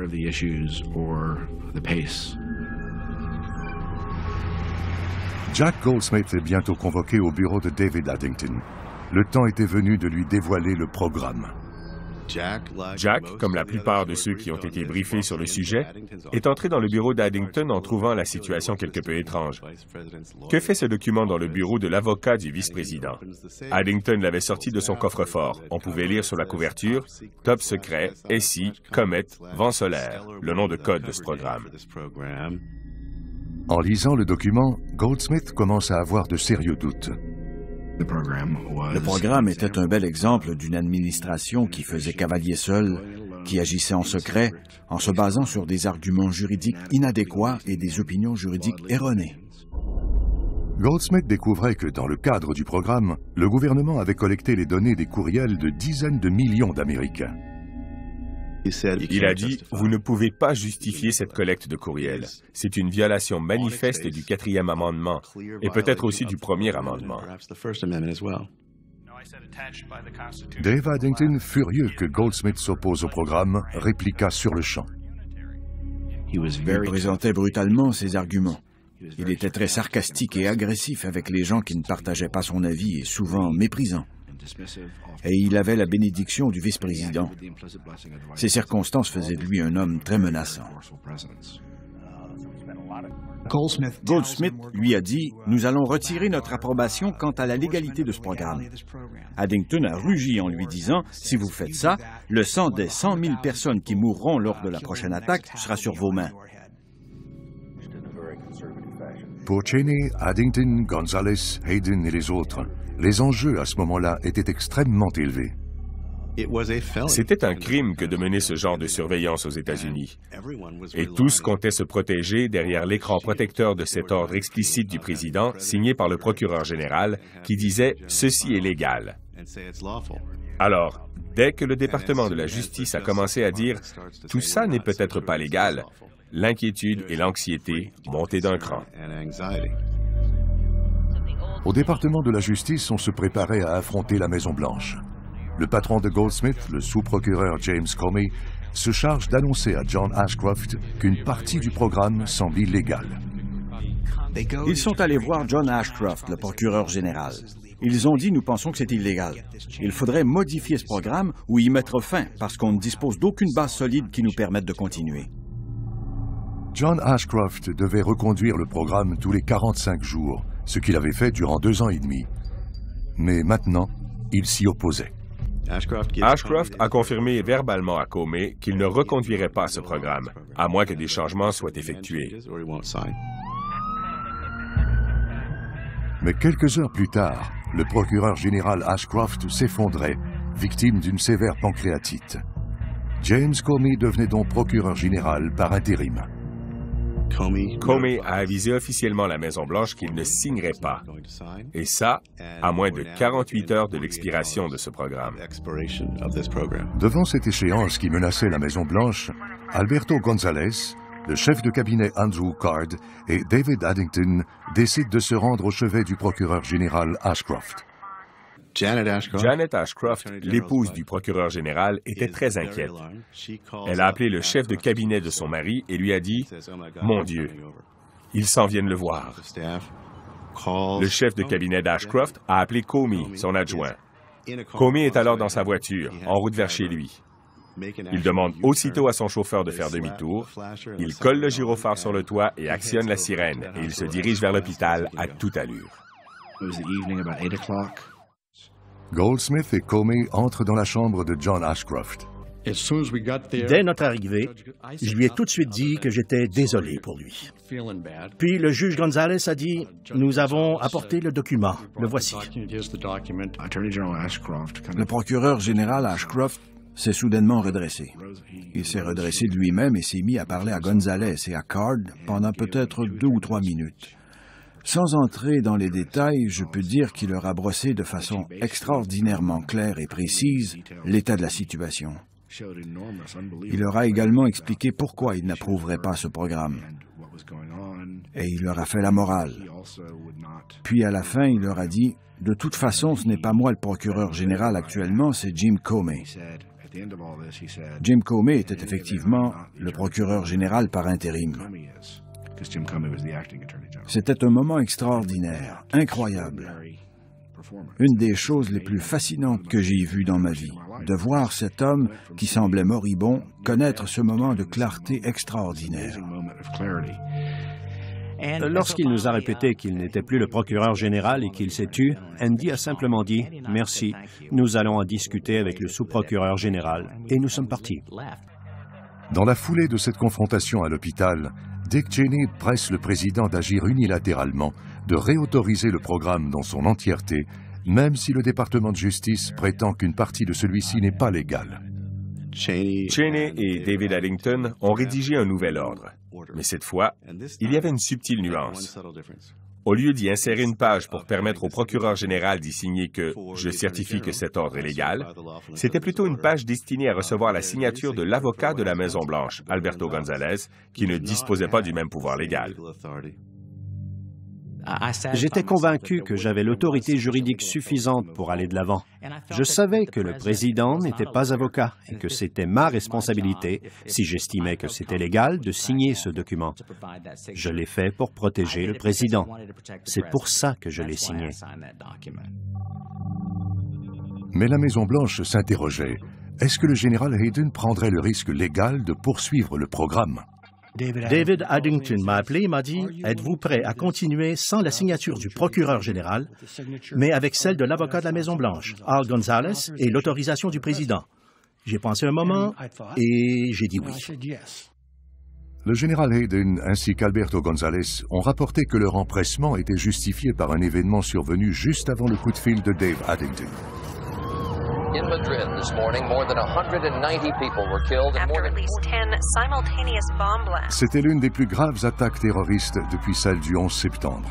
Jack Goldsmith est bientôt convoqué au bureau de David Addington. Le temps était venu de lui dévoiler le programme. Jack, comme la plupart de ceux qui ont été briefés sur le sujet, est entré dans le bureau d'Addington en trouvant la situation quelque peu étrange. Que fait ce document dans le bureau de l'avocat du vice-président? Addington l'avait sorti de son coffre-fort. On pouvait lire sur la couverture « Top secret, SI, Comet, vent solaire », le nom de code de ce programme. En lisant le document, Goldsmith commence à avoir de sérieux doutes. Le programme était un bel exemple d'une administration qui faisait cavalier seul, qui agissait en secret, en se basant sur des arguments juridiques inadéquats et des opinions juridiques erronées. Goldsmith découvrait que dans le cadre du programme, le gouvernement avait collecté les données des courriels de dizaines de millions d'Américains. Il a dit « Vous ne pouvez pas justifier cette collecte de courriels. C'est une violation manifeste du 4e amendement et peut-être aussi du 1er amendement. » Dave Addington, furieux que Goldsmith s'oppose au programme, répliqua sur le champ. Il présentait brutalement ses arguments. Il était très sarcastique et agressif avec les gens qui ne partageaient pas son avis et souvent méprisant. Et il avait la bénédiction du vice-président. Ces circonstances faisaient de lui un homme très menaçant. Goldsmith lui a dit « Nous allons retirer notre approbation quant à la légalité de ce programme. » Addington a rugi en lui disant « Si vous faites ça, le sang des 100 000 personnes qui mourront lors de la prochaine attaque sera sur vos mains. » Pour Cheney, Addington, Gonzalez, Hayden et les autres, les enjeux à ce moment-là étaient extrêmement élevés. C'était un crime que de mener ce genre de surveillance aux États-Unis. Et tous comptaient se protéger derrière l'écran protecteur de cet ordre explicite du président, signé par le procureur général, qui disait « Ceci est légal ». Alors, dès que le département de la justice a commencé à dire « Tout ça n'est peut-être pas légal », l'inquiétude et l'anxiété montaient d'un cran. Au département de la justice, on se préparait à affronter la Maison-Blanche. Le patron de Goldsmith, le sous-procureur James Comey, se charge d'annoncer à John Ashcroft qu'une partie du programme semble illégale. Ils sont allés voir John Ashcroft, le procureur général. Ils ont dit, nous pensons que c'est illégal. Il faudrait modifier ce programme ou y mettre fin, parce qu'on ne dispose d'aucune base solide qui nous permette de continuer. John Ashcroft devait reconduire le programme tous les 45 jours, ce qu'il avait fait durant 2 ans et demi. Mais maintenant, il s'y opposait. Ashcroft a confirmé verbalement à Comey qu'il ne reconduirait pas ce programme, à moins que des changements soient effectués. Mais quelques heures plus tard, le procureur général Ashcroft s'effondrait, victime d'une sévère pancréatite. James Comey devenait donc procureur général par intérim. Comey a avisé officiellement la Maison-Blanche qu'il ne signerait pas, et ça, à moins de 48 heures de l'expiration de ce programme. Devant cette échéance qui menaçait la Maison-Blanche, Alberto González, le chef de cabinet Andrew Card et David Addington décident de se rendre au chevet du procureur général Ashcroft. Janet Ashcroft, l'épouse du procureur général, était très inquiète. Elle a appelé le chef de cabinet de son mari et lui a dit « Mon Dieu, ils s'en viennent le voir ». Le chef de cabinet d'Ashcroft a appelé Comey, son adjoint. Comey est alors dans sa voiture, en route vers chez lui. Il demande aussitôt à son chauffeur de faire demi-tour. Il colle le gyrophare sur le toit et actionne la sirène, et il se dirige vers l'hôpital à toute allure. Goldsmith et Comey entrent dans la chambre de John Ashcroft. Dès notre arrivée, je lui ai tout de suite dit que j'étais désolé pour lui. Puis le juge González a dit « Nous avons apporté le document, le voici. » Le procureur général Ashcroft s'est soudainement redressé. Il s'est redressé de lui-même et s'est mis à parler à González et à Card pendant peut-être 2 ou 3 minutes. Sans entrer dans les détails, je peux dire qu'il leur a brossé de façon extraordinairement claire et précise l'état de la situation. Il leur a également expliqué pourquoi il n'approuverait pas ce programme. Et il leur a fait la morale. Puis à la fin, il leur a dit « De toute façon, ce n'est pas moi le procureur général actuellement, c'est Jim Comey. » Jim Comey était effectivement le procureur général par intérim. C'était un moment extraordinaire, incroyable. Une des choses les plus fascinantes que j'ai vues dans ma vie, de voir cet homme qui semblait moribond connaître ce moment de clarté extraordinaire. Lorsqu'il nous a répété qu'il n'était plus le procureur général et qu'il s'est tu, Andy a simplement dit « Merci, nous allons en discuter avec le sous-procureur général » et nous sommes partis. Dans la foulée de cette confrontation à l'hôpital, Dick Cheney presse le président d'agir unilatéralement, de réautoriser le programme dans son entièreté, même si le département de justice prétend qu'une partie de celui-ci n'est pas légale. Cheney et David Addington ont rédigé un nouvel ordre. Mais cette fois, il y avait une subtile nuance. Au lieu d'y insérer une page pour permettre au procureur général d'y signer que « Je certifie que cet ordre est légal », c'était plutôt une page destinée à recevoir la signature de l'avocat de la Maison-Blanche, Alberto González, qui ne disposait pas du même pouvoir légal. J'étais convaincu que j'avais l'autorité juridique suffisante pour aller de l'avant. Je savais que le président n'était pas avocat et que c'était ma responsabilité, si j'estimais que c'était légal, de signer ce document. Je l'ai fait pour protéger le président. C'est pour ça que je l'ai signé. Mais la Maison-Blanche s'interrogeait. Est-ce que le général Hayden prendrait le risque légal de poursuivre le programme? David Addington m'a appelé et m'a dit « Êtes-vous prêt à continuer sans la signature du procureur général, mais avec celle de l'avocat de la Maison-Blanche, Al González, et l'autorisation du président? » J'ai pensé un moment et j'ai dit oui. Le général Hayden ainsi qu'Alberto González ont rapporté que leur empressement était justifié par un événement survenu juste avant le coup de fil de Dave Addington. In Madrid this morning, more than 190 people were killed and more than 10 simultaneous bomb blasts. C'était l'une des plus graves attaques terroristes depuis celle du 11 septembre.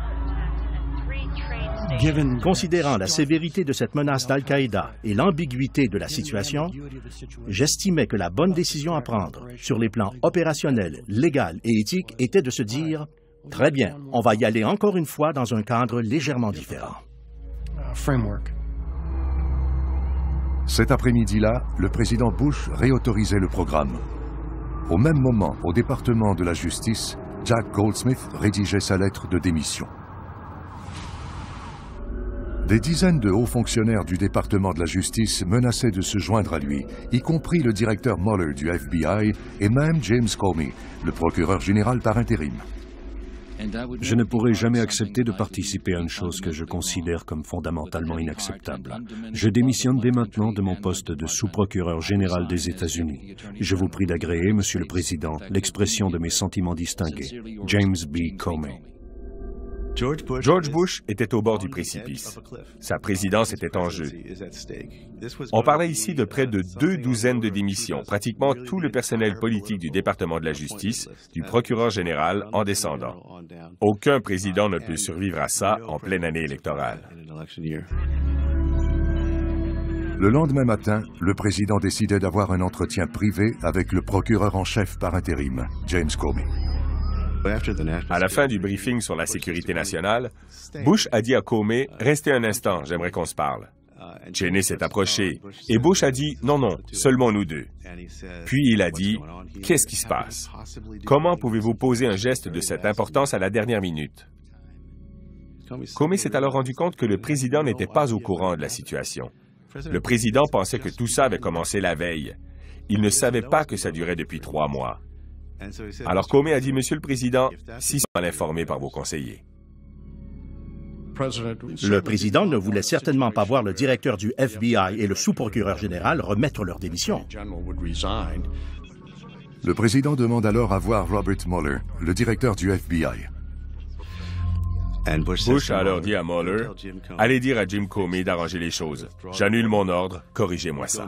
Considérant la sévérité de cette menace d'Al-Qaïda et l'ambiguïté de la situation, j'estimais que la bonne décision à prendre sur les plans opérationnels, légal et éthique était de se dire « Très bien, on va y aller encore une fois dans un cadre légèrement différent. » Cet après-midi-là, le président Bush réautorisait le programme. Au même moment, au département de la justice, Jack Goldsmith rédigeait sa lettre de démission. Des dizaines de hauts fonctionnaires du département de la justice menaçaient de se joindre à lui, y compris le directeur Mueller du FBI et même James Comey, le procureur général par intérim. Je ne pourrai jamais accepter de participer à une chose que je considère comme fondamentalement inacceptable. Je démissionne dès maintenant de mon poste de sous-procureur général des États-Unis. Je vous prie d'agréer, Monsieur le Président, l'expression de mes sentiments distingués. James B. Comey. George Bush était au bord du précipice. Sa présidence était en jeu. On parlait ici de près de 2 douzaines de démissions, pratiquement tout le personnel politique du département de la justice, du procureur général en descendant. Aucun président ne peut survivre à ça en pleine année électorale. Le lendemain matin, le président décidait d'avoir un entretien privé avec le procureur en chef par intérim, James Comey. À la fin du briefing sur la sécurité nationale, Bush a dit à Comey « Restez un instant, j'aimerais qu'on se parle ». Cheney s'est approché et Bush a dit « Non, non, seulement nous deux ». Puis il a dit « Qu'est-ce qui se passe? Comment pouvez-vous poser un geste de cette importance à la dernière minute ?» Comey s'est alors rendu compte que le président n'était pas au courant de la situation. Le président pensait que tout ça avait commencé la veille. Il ne savait pas que ça durait depuis 3 mois. Alors Comey a dit, Monsieur le Président, si sont mal informés par vos conseillers. Le président ne voulait certainement pas voir le directeur du FBI et le sous-procureur général remettre leur démission. Le président demande alors à voir Robert Mueller, le directeur du FBI. Bush a alors dit à Mueller, « Allez dire à Jim Comey d'arranger les choses. J'annule mon ordre, corrigez-moi ça. »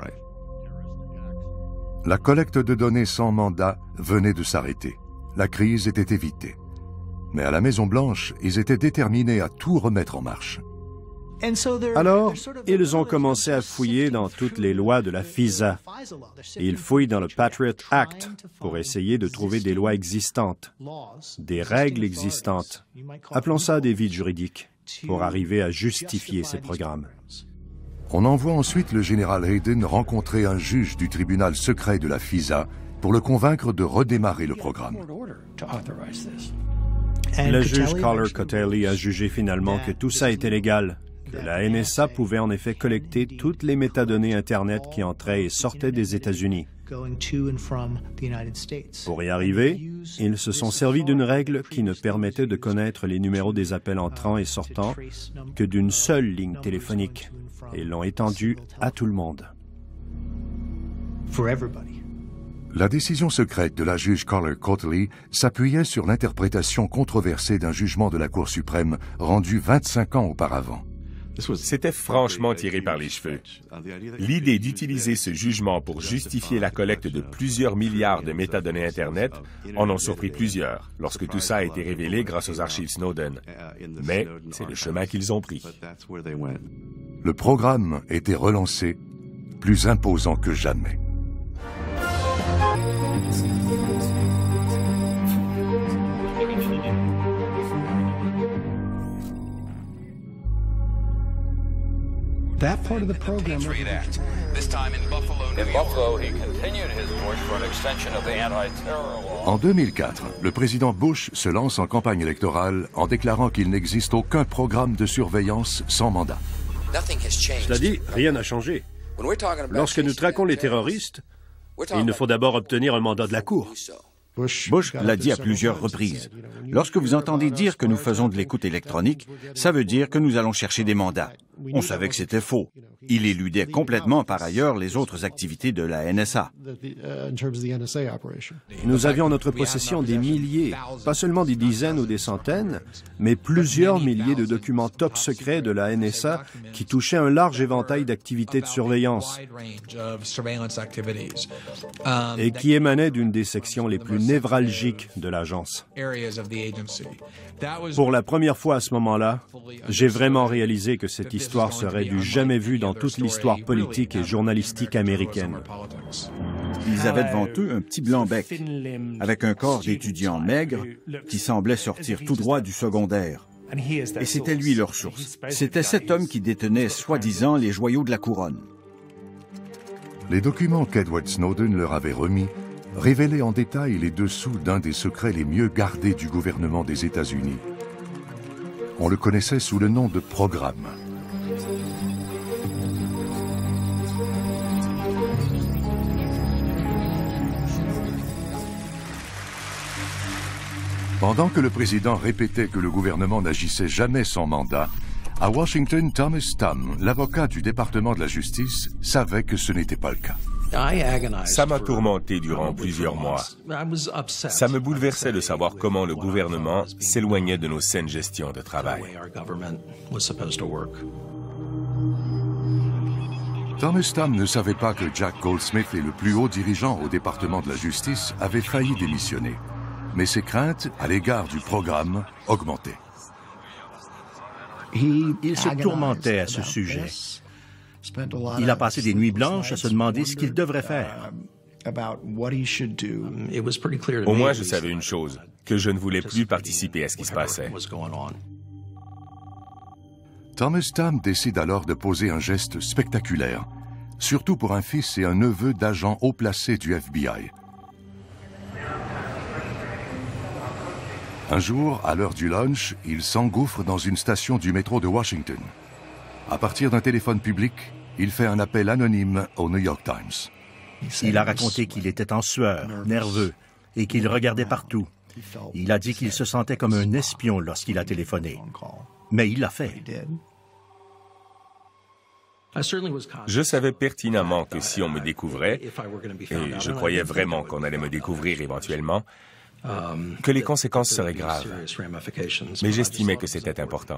La collecte de données sans mandat venait de s'arrêter. La crise était évitée. Mais à la Maison-Blanche, ils étaient déterminés à tout remettre en marche. Alors, ils ont commencé à fouiller dans toutes les lois de la FISA. Ils fouillent dans le Patriot Act pour essayer de trouver des lois existantes, des règles existantes, appelons ça des vides juridiques, pour arriver à justifier ces programmes. On envoie ensuite le général Hayden rencontrer un juge du tribunal secret de la FISA pour le convaincre de redémarrer le programme. Le juge Collar Cotterly a jugé finalement que tout ça était légal, que la NSA pouvait en effet collecter toutes les métadonnées Internet qui entraient et sortaient des États-Unis. Pour y arriver, ils se sont servis d'une règle qui ne permettait de connaître les numéros des appels entrants et sortants que d'une seule ligne téléphonique, et l'ont étendue à tout le monde. La décision secrète de la juge Collar Cotterly s'appuyait sur l'interprétation controversée d'un jugement de la Cour suprême rendu 25 ans auparavant. C'était franchement tiré par les cheveux. L'idée d'utiliser ce jugement pour justifier la collecte de plusieurs milliards de métadonnées Internet en ont surpris plusieurs lorsque tout ça a été révélé grâce aux archives Snowden. Mais c'est le chemin qu'ils ont pris. Le programme était relancé, plus imposant que jamais. That part of the program. In Buffalo, he continued his push for an extension of the anti-terror law. En 2004, le président Bush se lance en campagne électorale en déclarant qu'il n'existe aucun programme de surveillance sans mandat. Cela dit, rien n'a changé. Lorsque nous traquons les terroristes, il nous faut d'abord obtenir un mandat de la Cour. Bush l'a dit à plusieurs reprises. Lorsque vous entendez dire que nous faisons de l'écoute électronique, ça veut dire que nous allons chercher des mandats. On savait que c'était faux. Il éludait complètement par ailleurs les autres activités de la NSA. Nous avions en notre possession des milliers, pas seulement des dizaines ou des centaines, mais plusieurs milliers de documents top secrets de la NSA qui touchaient un large éventail d'activités de surveillance et qui émanaient d'une des sections les plus névralgiques de l'agence. Pour la première fois à ce moment-là, j'ai vraiment réalisé que cette histoire serait du jamais vu dans toute l'histoire politique et journalistique américaine. Ils avaient devant eux un petit blanc-bec, avec un corps d'étudiant maigre qui semblait sortir tout droit du secondaire. Et c'était lui leur source. C'était cet homme qui détenait, soi-disant, les joyaux de la couronne. Les documents qu'Edward Snowden leur avait remis révélaient en détail les dessous d'un des secrets les mieux gardés du gouvernement des États-Unis. On le connaissait sous le nom de programme. Pendant que le président répétait que le gouvernement n'agissait jamais sans mandat, à Washington, Thomas Tamm, l'avocat du département de la justice, savait que ce n'était pas le cas. Ça m'a tourmenté durant plusieurs mois. Ça me bouleversait de savoir comment le gouvernement s'éloignait de nos saines gestions de travail. Thomas Tamm ne savait pas que Jack Goldsmith et le plus haut dirigeant au département de la justice avaient failli démissionner. Mais ses craintes à l'égard du programme augmentaient. Il se tourmentait à ce sujet. Il a passé des nuits blanches à se demander ce qu'il devrait faire. Au moins, je savais une chose, que je ne voulais plus participer à ce qui se passait. Thomas Tamm décide alors de poser un geste spectaculaire, surtout pour un fils et un neveu d'agents haut placés du FBI. Un jour, à l'heure du lunch, il s'engouffre dans une station du métro de Washington. À partir d'un téléphone public, il fait un appel anonyme au New York Times. Il a raconté qu'il était en sueur, nerveux, et qu'il regardait partout. Il a dit qu'il se sentait comme un espion lorsqu'il a téléphoné. Mais il l'a fait. Je savais pertinemment que si on me découvrait, et je croyais vraiment qu'on allait me découvrir éventuellement, que les conséquences seraient graves. Mais j'estimais que c'était important.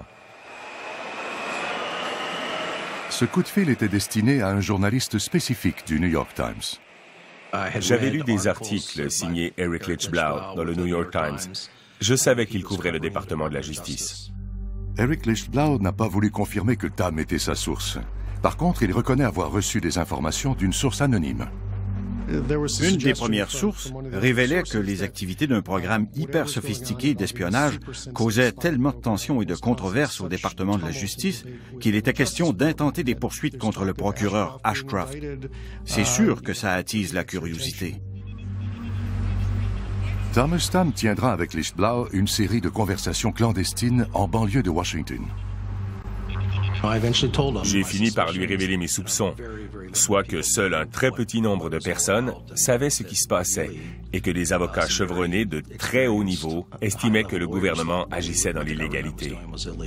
Ce coup de fil était destiné à un journaliste spécifique du New York Times. J'avais lu des articles signés Eric Lichtblau dans le New York Times. Je savais qu'il couvrait le département de la justice. Eric Lichtblau n'a pas voulu confirmer que Tamm était sa source. Par contre, il reconnaît avoir reçu des informations d'une source anonyme. Une des premières sources révélait que les activités d'un programme hyper sophistiqué d'espionnage causaient tellement de tensions et de controverses au département de la justice qu'il était question d'intenter des poursuites contre le procureur Ashcroft. C'est sûr que ça attise la curiosité. Thomas Tamm tiendra avec Lichtblau une série de conversations clandestines en banlieue de Washington. J'ai fini par lui révéler mes soupçons, soit que seul un très petit nombre de personnes savaient ce qui se passait et que des avocats chevronnés de très haut niveau estimaient que le gouvernement agissait dans l'illégalité.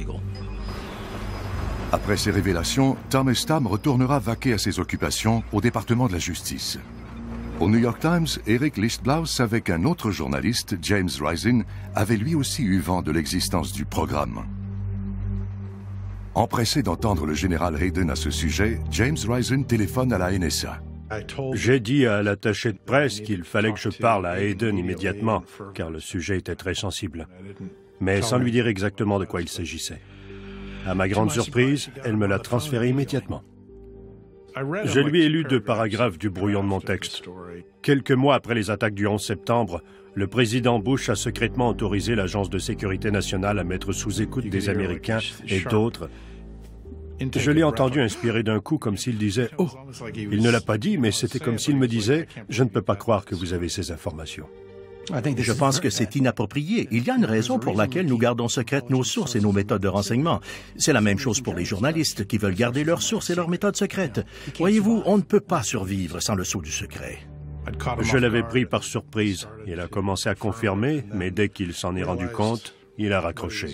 Après ces révélations, Thomas Tamm retournera vaquer à ses occupations au département de la justice. Au New York Times, Eric Lichtblau savait qu'un autre journaliste, James Risen, avait lui aussi eu vent de l'existence du programme. Empressé d'entendre le général Hayden à ce sujet, James Risen téléphone à la NSA. J'ai dit à l'attaché de presse qu'il fallait que je parle à Hayden immédiatement, car le sujet était très sensible, mais sans lui dire exactement de quoi il s'agissait. À ma grande surprise, elle me l'a transféré immédiatement. Je lui ai lu 2 paragraphes du brouillon de mon texte. Quelques mois après les attaques du 11 septembre, le président Bush a secrètement autorisé l'Agence de sécurité nationale à mettre sous écoute des Américains et d'autres. Je l'ai entendu inspirer d'un coup comme s'il disait « Oh !» Il ne l'a pas dit, mais c'était comme s'il me disait « Je ne peux pas croire que vous avez ces informations. » Je pense que c'est inapproprié. Il y a une raison pour laquelle nous gardons secrètes nos sources et nos méthodes de renseignement. C'est la même chose pour les journalistes qui veulent garder leurs sources et leurs méthodes secrètes. Voyez-vous, on ne peut pas survivre sans le sceau du secret. Je l'avais pris par surprise. Il a commencé à confirmer, mais dès qu'il s'en est rendu compte, il a raccroché.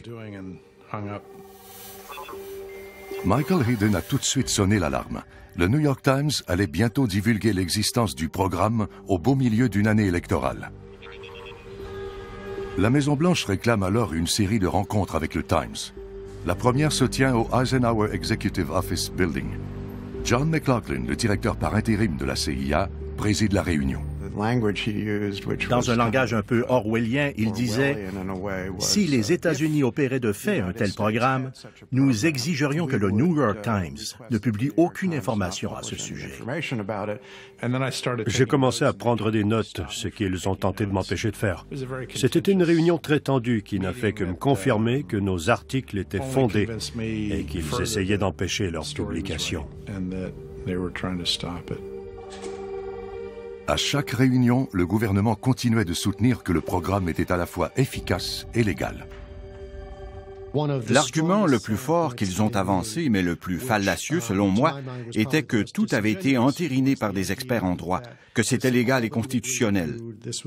Michael Hayden a tout de suite sonné l'alarme. Le New York Times allait bientôt divulguer l'existence du programme au beau milieu d'une année électorale. La Maison-Blanche réclame alors une série de rencontres avec le Times. La première se tient au Eisenhower Executive Office Building. John McLaughlin, le directeur par intérim de la CIA, préside la réunion. Dans un langage un peu orwellien, il disait « Si les États-Unis opéraient de fait un tel programme, nous exigerions que le New York Times ne publie aucune information à ce sujet. » J'ai commencé à prendre des notes, ce qu'ils ont tenté de m'empêcher de faire. C'était une réunion très tendue qui n'a fait que me confirmer que nos articles étaient fondés et qu'ils essayaient d'empêcher leur publication. À chaque réunion, le gouvernement continuait de soutenir que le programme était à la fois efficace et légal. L'argument le plus fort qu'ils ont avancé, mais le plus fallacieux selon moi, était que tout avait été entériné par des experts en droit, que c'était légal et constitutionnel.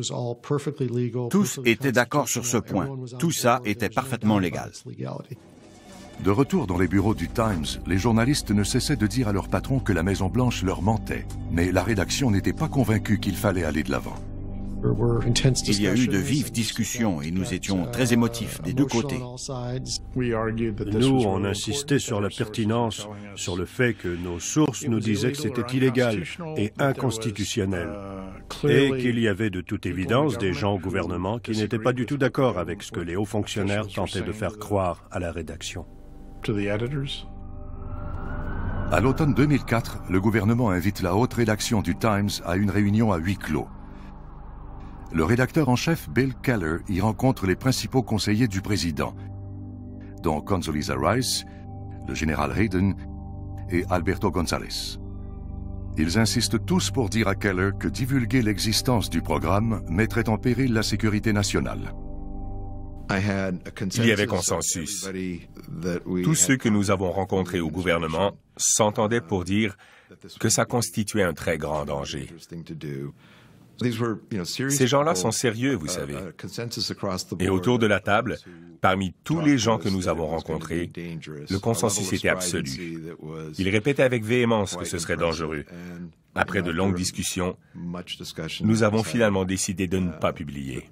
Tous étaient d'accord sur ce point. Tout ça était parfaitement légal. De retour dans les bureaux du Times, les journalistes ne cessaient de dire à leur patron que la Maison-Blanche leur mentait. Mais la rédaction n'était pas convaincue qu'il fallait aller de l'avant. Il y a eu de vives discussions et nous étions très émotifs des deux côtés. Nous, on insistait sur la pertinence, sur le fait que nos sources nous disaient que c'était illégal et inconstitutionnel, et qu'il y avait de toute évidence des gens au gouvernement qui n'étaient pas du tout d'accord avec ce que les hauts fonctionnaires tentaient de faire croire à la rédaction. À l'automne 2004, le gouvernement invite la haute rédaction du Times à une réunion à huis clos. Le rédacteur en chef Bill Keller y rencontre les principaux conseillers du président, dont Condoleezza Rice, le général Hayden et Alberto González. Ils insistent tous pour dire à Keller que divulguer l'existence du programme mettrait en péril la sécurité nationale. Il y avait consensus. Tous ceux que nous avons rencontrés au gouvernement s'entendaient pour dire que ça constituait un très grand danger. Ces gens-là sont sérieux, vous savez. Et autour de la table, parmi tous les gens que nous avons rencontrés, le consensus était absolu. Ils répétaient avec véhémence que ce serait dangereux. Après de longues discussions, nous avons finalement décidé de ne pas publier.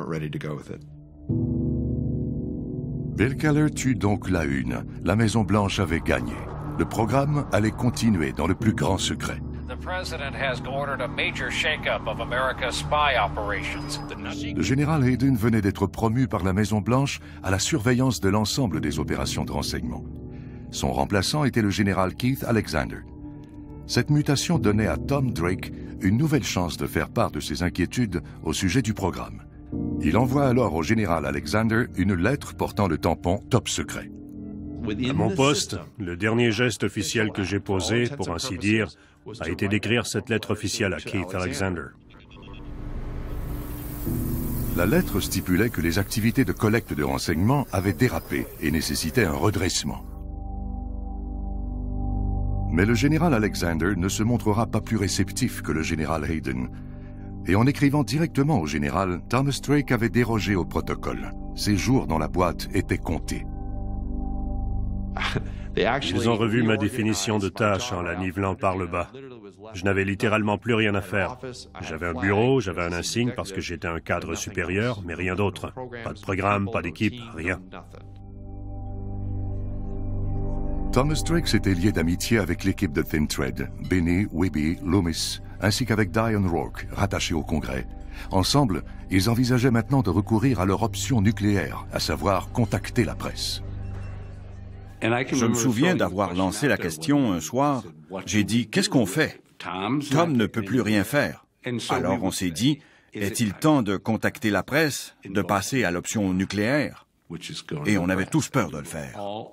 Bill Keller tue donc la une. La Maison-Blanche avait gagné. Le programme allait continuer dans le plus grand secret. Le général Hayden venait d'être promu par la Maison-Blanche à la surveillance de l'ensemble des opérations de renseignement. Son remplaçant était le général Keith Alexander. Cette mutation donnait à Tom Drake une nouvelle chance de faire part de ses inquiétudes au sujet du programme. Il envoie alors au général Alexander une lettre portant le tampon « Top secret ». À mon poste, le dernier geste officiel que j'ai posé, pour ainsi dire, a été d'écrire cette lettre officielle à Keith Alexander. La lettre stipulait que les activités de collecte de renseignements avaient dérapé et nécessitaient un redressement. Mais le général Alexander ne se montrera pas plus réceptif que le général Hayden. Et en écrivant directement au général, Thomas Drake avait dérogé au protocole. Ses jours dans la boîte étaient comptés. Ils ont revu ma définition de tâche en la nivelant par le bas. Je n'avais littéralement plus rien à faire. J'avais un bureau, j'avais un insigne parce que j'étais un cadre supérieur, mais rien d'autre. Pas de programme, pas d'équipe, rien. Thomas Drake s'était lié d'amitié avec l'équipe de Thin Thread, Benny, Webby, Loomis, ainsi qu'avec Diane Rourke, rattaché au Congrès. Ensemble, ils envisageaient maintenant de recourir à leur option nucléaire, à savoir contacter la presse. Je me souviens d'avoir lancé la question un soir. J'ai dit, qu'est-ce qu'on fait? Tom ne peut plus rien faire. Alors on s'est dit, est-il temps de contacter la presse, de passer à l'option nucléaire? Et on avait tous peur de le faire.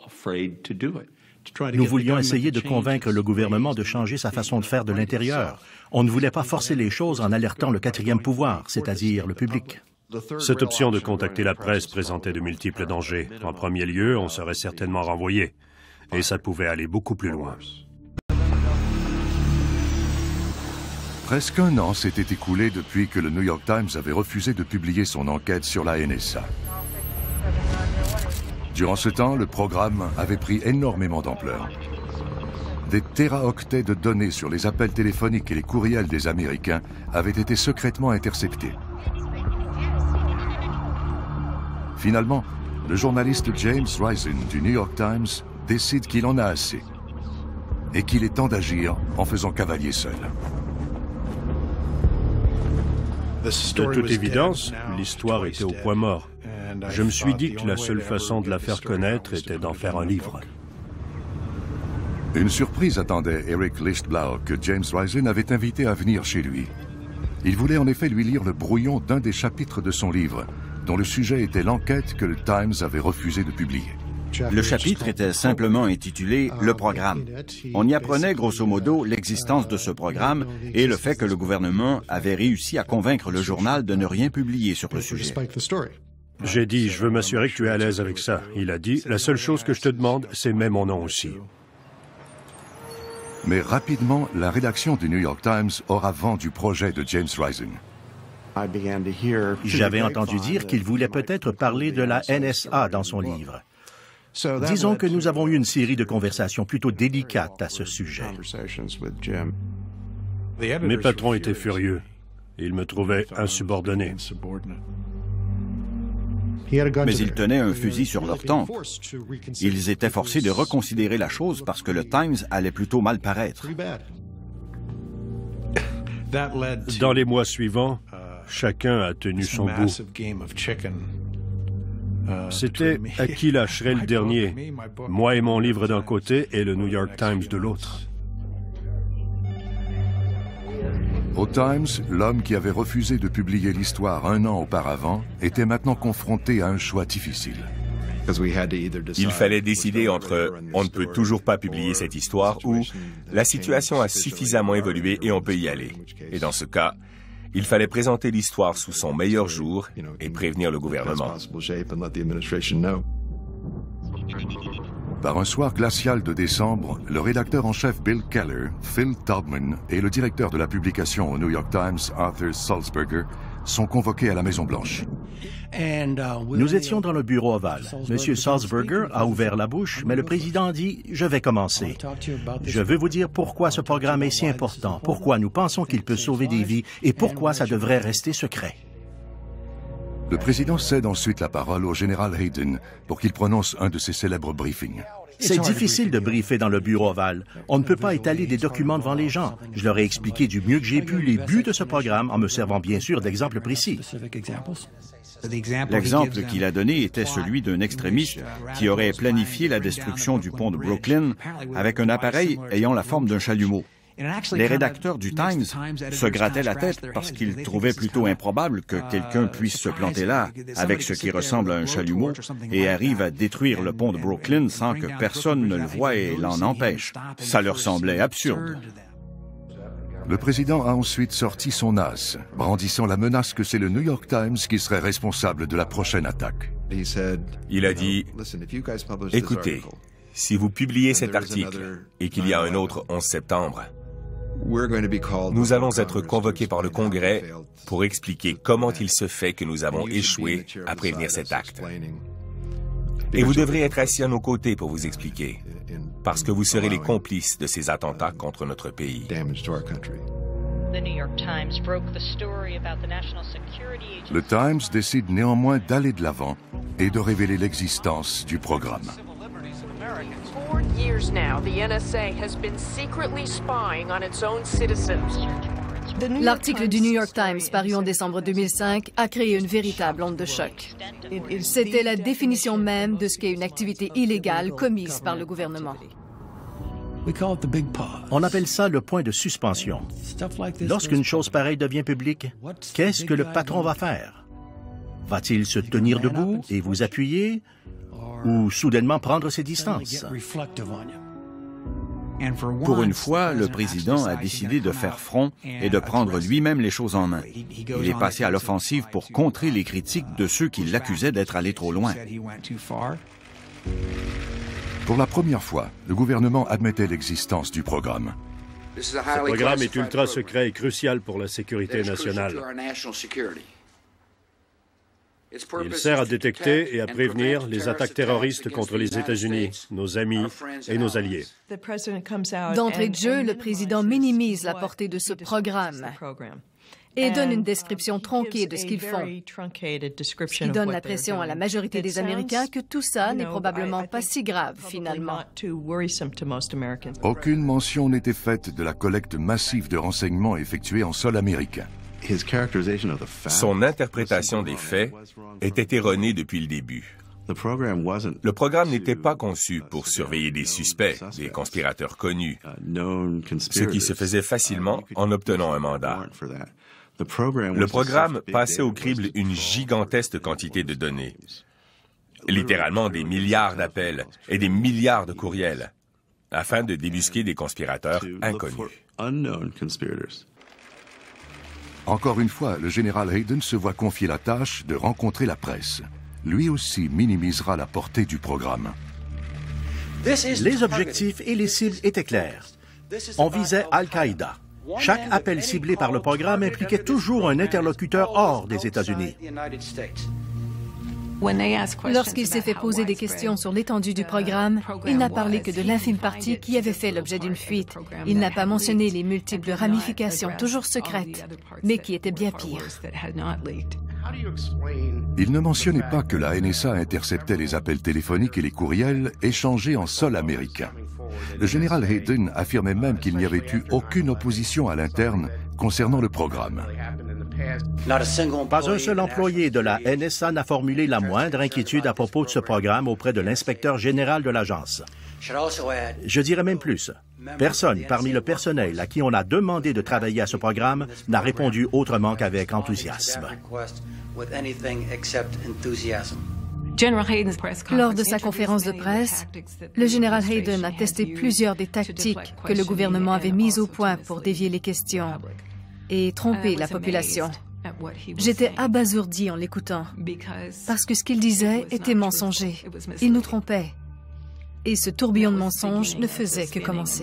Nous voulions essayer de convaincre le gouvernement de changer sa façon de faire de l'intérieur. On ne voulait pas forcer les choses en alertant le quatrième pouvoir, c'est-à-dire le public. Cette option de contacter la presse présentait de multiples dangers. En premier lieu, on serait certainement renvoyé. Et ça pouvait aller beaucoup plus loin. Presque un an s'était écoulé depuis que le New York Times avait refusé de publier son enquête sur la NSA. Durant ce temps, le programme avait pris énormément d'ampleur. Des téraoctets de données sur les appels téléphoniques et les courriels des Américains avaient été secrètement interceptés. Finalement, le journaliste James Risen du New York Times décide qu'il en a assez et qu'il est temps d'agir en faisant cavalier seul. De toute évidence, l'histoire était au point mort. Je me suis dit que la seule façon de la faire connaître était d'en faire un livre. Une surprise attendait Eric Lichtblau, que James Risen avait invité à venir chez lui. Il voulait en effet lui lire le brouillon d'un des chapitres de son livre, dont le sujet était l'enquête que le Times avait refusé de publier. Le chapitre était simplement intitulé « Le programme ». On y apprenait grosso modo l'existence de ce programme et le fait que le gouvernement avait réussi à convaincre le journal de ne rien publier sur le sujet. J'ai dit, je veux m'assurer que tu es à l'aise avec ça. Il a dit, la seule chose que je te demande, c'est mets mon nom aussi. Mais rapidement, la rédaction du New York Times aura vent du projet de James Risen. J'avais entendu dire qu'il voulait peut-être parler de la NSA dans son livre. Disons que nous avons eu une série de conversations plutôt délicates à ce sujet. Mes patrons étaient furieux. Ils me trouvaient insubordonné. Mais ils tenaient un fusil sur leur tempe. Ils étaient forcés de reconsidérer la chose parce que le Times allait plutôt mal paraître. Dans les mois suivants, chacun a tenu son bout. C'était à qui lâcherait le dernier, moi et mon livre d'un côté et le New York Times de l'autre. Au Times, l'homme qui avait refusé de publier l'histoire 1 an auparavant était maintenant confronté à un choix difficile. Il fallait décider entre « on ne peut toujours pas publier cette histoire » ou « la situation a suffisamment évolué et on peut y aller ». Et dans ce cas, il fallait présenter l'histoire sous son meilleur jour et prévenir le gouvernement. Par un soir glacial de décembre, le rédacteur en chef Bill Keller, Phil Taubman et le directeur de la publication au New York Times, Arthur Sulzberger, sont convoqués à la Maison-Blanche. Nous étions dans le bureau ovale. M. Sulzberger a ouvert la bouche, mais le président dit « Je vais commencer. Je veux vous dire pourquoi ce programme est si important, pourquoi nous pensons qu'il peut sauver des vies et pourquoi ça devrait rester secret. » Le président cède ensuite la parole au général Hayden pour qu'il prononce un de ses célèbres briefings. C'est difficile de briefer dans le bureau ovale. On ne peut pas étaler des documents devant les gens. Je leur ai expliqué du mieux que j'ai pu les buts de ce programme en me servant bien sûr d'exemples précis. L'exemple qu'il a donné était celui d'un extrémiste qui aurait planifié la destruction du pont de Brooklyn avec un appareil ayant la forme d'un chalumeau. Les rédacteurs du Times se grattaient la tête parce qu'ils trouvaient plutôt improbable que quelqu'un puisse se planter là avec ce qui ressemble à un chalumeau et arrive à détruire le pont de Brooklyn sans que personne ne le voie et l'en empêche. Ça leur semblait absurde. Le président a ensuite sorti son as, brandissant la menace que c'est le New York Times qui serait responsable de la prochaine attaque. Il a dit, « Écoutez, si vous publiez cet article et qu'il y a un autre 11 septembre, nous allons être convoqués par le Congrès pour expliquer comment il se fait que nous avons échoué à prévenir cet acte. Et vous devrez être assis à nos côtés pour vous expliquer, parce que vous serez les complices de ces attentats contre notre pays. » Le Times décide néanmoins d'aller de l'avant et de révéler l'existence du programme. For years now, the NSA has been secretly spying on its own citizens. L'article du New York Times, paru en décembre 2005, a créé une véritable onde de choc. C'était la définition même de ce qu'est une activité illégale commise par le gouvernement. On appelle ça le point de suspension. Lorsqu'une chose pareille devient publique, qu'est-ce que le patron va faire? Va-t-il se tenir debout et vous appuyer ou soudainement prendre ses distances? Pour une fois, le président a décidé de faire front et de prendre lui-même les choses en main. Il est passé à l'offensive pour contrer les critiques de ceux qui l'accusaient d'être allé trop loin. Pour la première fois, le gouvernement admettait l'existence du programme. Ce programme est ultra secret et crucial pour la sécurité nationale. Il sert à détecter et à prévenir les attaques terroristes contre les États-Unis, nos amis et nos alliés. D'entrée de jeu, le président minimise la portée de ce programme et donne une description tronquée de ce qu'ils font. Il donne l'impression à la majorité des Américains que tout ça n'est probablement pas si grave, finalement. Aucune mention n'était faite de la collecte massive de renseignements effectuée en sol américain. Son interprétation des faits était erronée depuis le début. Le programme n'était pas conçu pour surveiller des suspects, des conspirateurs connus, ce qui se faisait facilement en obtenant un mandat. Le programme passait au crible une gigantesque quantité de données, littéralement des milliards d'appels et des milliards de courriels, afin de débusquer des conspirateurs inconnus. Encore une fois, le général Hayden se voit confier la tâche de rencontrer la presse. lui aussi minimisera la portée du programme. Les objectifs et les cibles étaient clairs. On visait Al-Qaïda. Chaque appel ciblé par le programme impliquait toujours un interlocuteur hors des États-Unis. Lorsqu'il s'est fait poser des questions sur l'étendue du programme, il n'a parlé que de l'infime partie qui avait fait l'objet d'une fuite. Il n'a pas mentionné les multiples ramifications toujours secrètes, mais qui étaient bien pires. Il ne mentionnait pas que la NSA interceptait les appels téléphoniques et les courriels échangés en sol américain. Le général Hayden affirmait même qu'il n'y avait eu aucune opposition à l'interne concernant le programme. Pas un seul employé de la NSA n'a formulé la moindre inquiétude à propos de ce programme auprès de l'inspecteur général de l'agence. Je dirais même plus. Personne parmi le personnel à qui on a demandé de travailler à ce programme n'a répondu autrement qu'avec enthousiasme. Lors de sa conférence de presse, le général Hayden a testé plusieurs des tactiques que le gouvernement avait mises au point pour dévier les questions et tromper la population. J'étais abasourdi en l'écoutant, parce que ce qu'il disait était mensonger. Il nous trompait. Et ce tourbillon de mensonges ne faisait que commencer.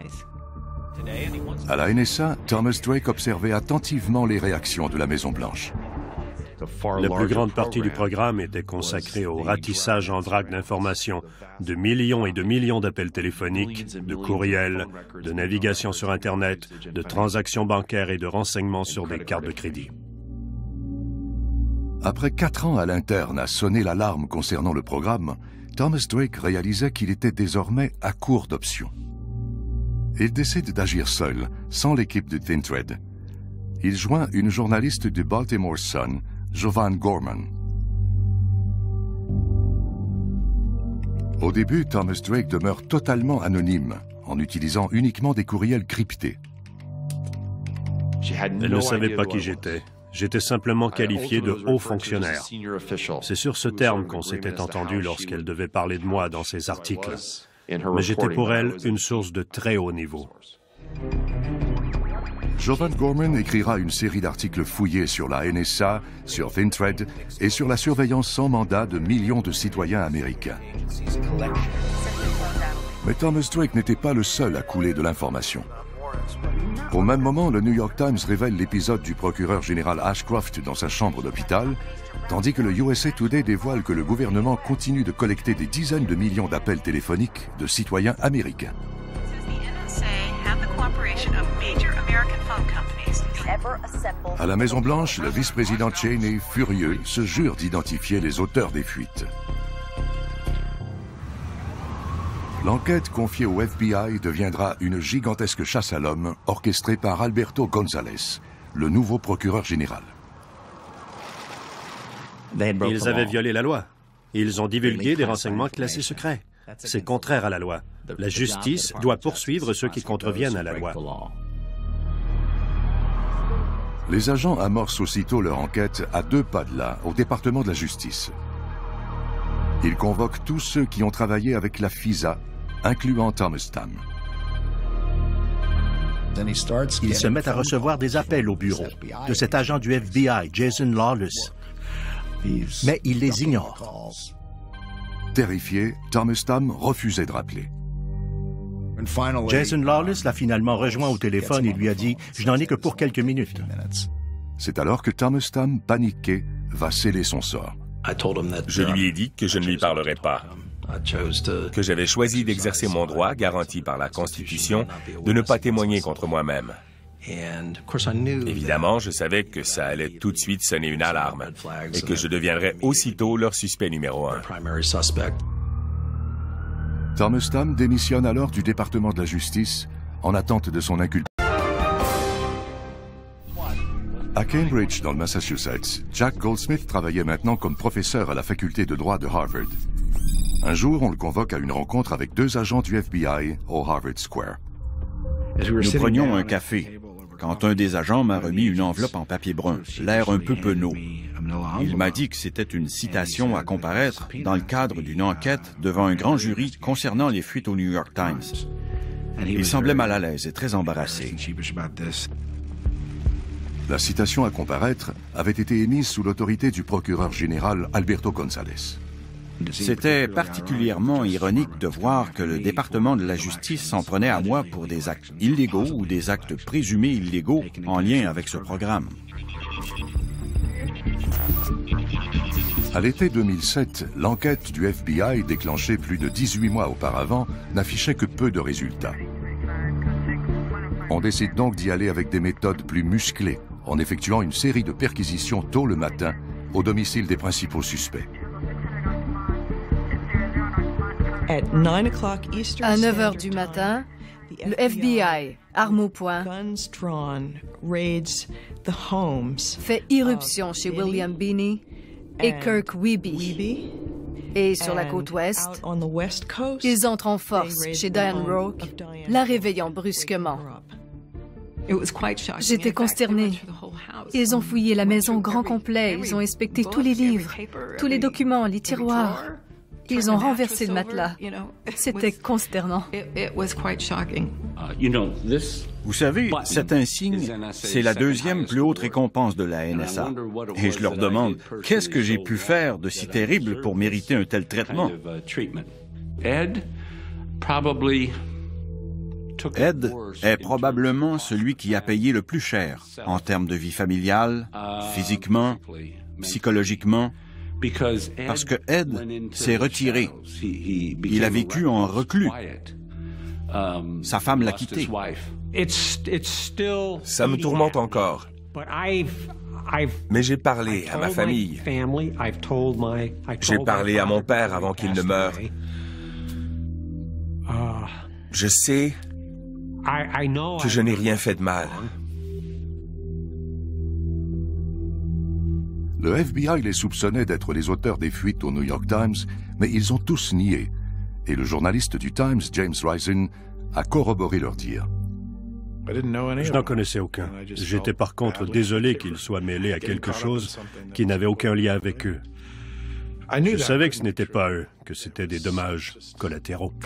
À la NSA, Thomas Drake observait attentivement les réactions de la Maison-Blanche. La plus grande partie du programme était consacrée au ratissage en vrac d'informations, de millions et de millions d'appels téléphoniques, de courriels, de navigation sur Internet, de transactions bancaires et de renseignements sur des cartes de crédit. Après 4 ans à l'interne à sonner l'alarme concernant le programme, Thomas Drake réalisait qu'il était désormais à court d'options. Il décide d'agir seul, sans l'équipe de ThinThread. Il joint une journaliste du Baltimore Sun, Jovan Gorman. Au début, Thomas Drake demeure totalement anonyme, en utilisant uniquement des courriels cryptés. Elle ne savait pas qui j'étais. J'étais simplement qualifié de haut fonctionnaire. C'est sur ce terme qu'on s'était entendu lorsqu'elle devait parler de moi dans ses articles. Mais j'étais pour elle une source de très haut niveau. Jovan Gorman écrira une série d'articles fouillés sur la NSA, sur ThinThread et sur la surveillance sans mandat de millions de citoyens américains. Mais Thomas Drake n'était pas le seul à couler de l'information. Au même moment, le New York Times révèle l'épisode du procureur général Ashcroft dans sa chambre d'hôpital, tandis que le USA Today dévoile que le gouvernement continue de collecter des dizaines de millions d'appels téléphoniques de citoyens américains. À la Maison-Blanche, le vice-président Cheney, furieux, se jure d'identifier les auteurs des fuites. L'enquête confiée au FBI deviendra une gigantesque chasse à l'homme orchestrée par Alberto González, le nouveau procureur général. Ils avaient violé la loi. Ils ont divulgué des renseignements classés secrets. C'est contraire à la loi. La justice doit poursuivre ceux qui contreviennent à la loi. Les agents amorcent aussitôt leur enquête à 2 pas de là, au département de la justice. Ils convoquent tous ceux qui ont travaillé avec la FISA, incluant Thomas Tam. Ils se mettent à recevoir des appels au bureau de cet agent du FBI, Jason Lawless. Mais il les ignore. Terrifié, Thomas Tam refusait de rappeler. Jason Lawless l'a finalement rejoint au téléphone et lui a dit « Je n'en ai que pour quelques minutes ». C'est alors que Thomas Tam, paniqué, va sceller son sort. Je lui ai dit que je ne lui parlerais pas, que j'avais choisi d'exercer mon droit, garanti par la Constitution, de ne pas témoigner contre moi-même. Évidemment, je savais que ça allait tout de suite sonner une alarme et que je deviendrais aussitôt leur suspect numéro 1. Thomas Tam démissionne alors du département de la justice en attente de son inculpation. À Cambridge, dans le Massachusetts, Jack Goldsmith travaillait maintenant comme professeur à la faculté de droit de Harvard. Un jour, on le convoque à une rencontre avec 2 agents du FBI au Harvard Square. Nous prenions un café quand un des agents m'a remis une enveloppe en papier brun, l'air un peu penaud. Il m'a dit que c'était une citation à comparaître dans le cadre d'une enquête devant un grand jury concernant les fuites au New York Times. Il semblait mal à l'aise et très embarrassé. La citation à comparaître avait été émise sous l'autorité du procureur général Alberto González. C'était particulièrement ironique de voir que le département de la justice s'en prenait à moi pour des actes illégaux ou des actes présumés illégaux en lien avec ce programme. À l'été 2007, l'enquête du FBI, déclenchée plus de 18 mois auparavant, n'affichait que peu de résultats. On décide donc d'y aller avec des méthodes plus musclées, en effectuant une série de perquisitions tôt le matin au domicile des principaux suspects. À 9 h du matin, le FBI, arme au poing, fait irruption chez William Binney et Kirk Wiebe. Et sur la côte ouest, ils entrent en force chez Diane Roque, la réveillant brusquement. J'étais consternée. Ils ont fouillé la maison au grand complet, ils ont inspecté tous les livres, tous les documents, les tiroirs. Ils ont renversé le matelas. C'était consternant. Vous savez, cet insigne, c'est la deuxième plus haute récompense de la NSA. Et je leur demande, qu'est-ce que j'ai pu faire de si terrible pour mériter un tel traitement? Ed est probablement celui qui a payé le plus cher en termes de vie familiale, physiquement, psychologiquement, parce que Ed s'est retiré. Il a vécu en reclus. Sa femme l'a quitté. Ça me tourmente encore. Mais j'ai parlé à ma famille. J'ai parlé à mon père avant qu'il ne meure. Je sais que je n'ai rien fait de mal. Le FBI les soupçonnait d'être les auteurs des fuites au New York Times, mais ils ont tous nié. Et le journaliste du Times, James Risen, a corroboré leur dire. Je n'en connaissais aucun. J'étais par contre désolé qu'ils soient mêlés à quelque chose qui n'avait aucun lien avec eux. Je savais que ce n'était pas eux, que c'était des dommages collatéraux.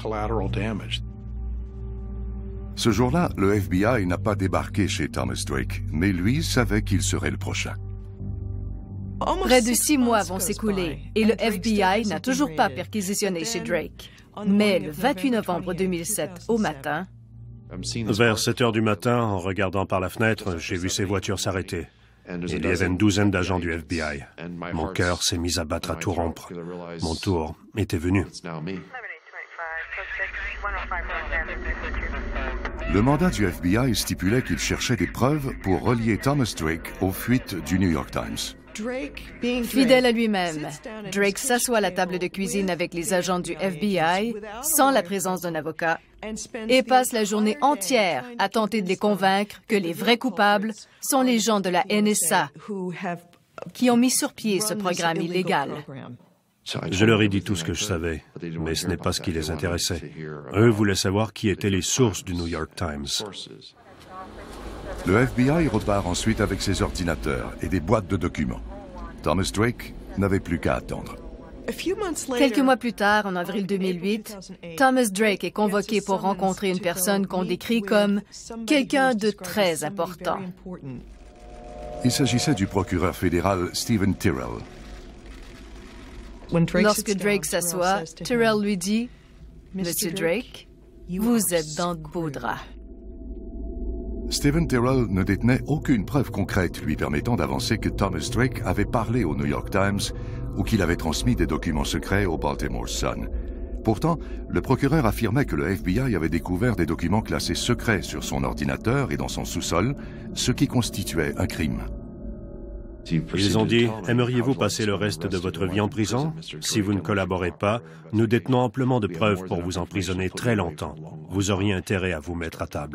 Ce jour-là, le FBI n'a pas débarqué chez Thomas Drake, mais lui savait qu'il serait le prochain. Près de 6 mois vont s'écouler et le FBI n'a toujours pas perquisitionné chez Drake. Mais le 28 novembre 2007, au matin... Vers 7 h du matin, en regardant par la fenêtre, j'ai vu ces voitures s'arrêter. Il y avait une douzaine d'agents du FBI. Mon cœur s'est mis à battre à tout rompre. Mon tour était venu. Le mandat du FBI stipulait qu'il cherchait des preuves pour relier Thomas Drake aux fuites du New York Times. Fidèle à lui-même, Drake s'assoit à la table de cuisine avec les agents du FBI, sans la présence d'un avocat, et passe la journée entière à tenter de les convaincre que les vrais coupables sont les gens de la NSA qui ont mis sur pied ce programme illégal. Je leur ai dit tout ce que je savais, mais ce n'est pas ce qui les intéressait. Eux voulaient savoir qui étaient les sources du New York Times. Le FBI repart ensuite avec ses ordinateurs et des boîtes de documents. Thomas Drake n'avait plus qu'à attendre. Quelques mois plus tard, en avril 2008, Thomas Drake est convoqué pour rencontrer une personne qu'on décrit comme quelqu'un de très important. Il s'agissait du procureur fédéral Stephen Tyrrell. Lorsque Drake s'assoit, Tyrrell lui dit « Monsieur Drake, vous êtes dans de beaux draps. » Stephen Tyrrell ne détenait aucune preuve concrète lui permettant d'avancer que Thomas Drake avait parlé au New York Times ou qu'il avait transmis des documents secrets au Baltimore Sun. Pourtant, le procureur affirmait que le FBI avait découvert des documents classés secrets sur son ordinateur et dans son sous-sol, ce qui constituait un crime. Ils ont dit « Aimeriez-vous passer le reste de votre vie en prison? Si vous ne collaborez pas, nous détenons amplement de preuves pour vous emprisonner très longtemps. Vous auriez intérêt à vous mettre à table. »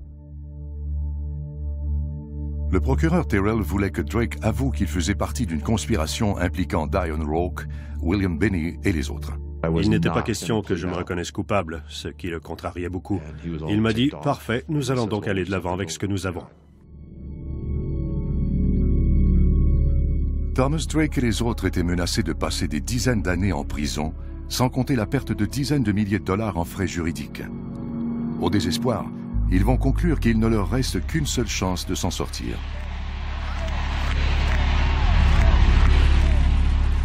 Le procureur Tyrrell voulait que Drake avoue qu'il faisait partie d'une conspiration impliquant Diane Roque, William Binney et les autres. Il n'était pas question que je me reconnaisse coupable, ce qui le contrariait beaucoup. Il m'a dit « Parfait, nous allons donc aller de l'avant avec ce que nous avons. » Thomas Drake et les autres étaient menacés de passer des dizaines d'années en prison, sans compter la perte de dizaines de milliers de dollars en frais juridiques. Au désespoir, ils vont conclure qu'il ne leur reste qu'une seule chance de s'en sortir.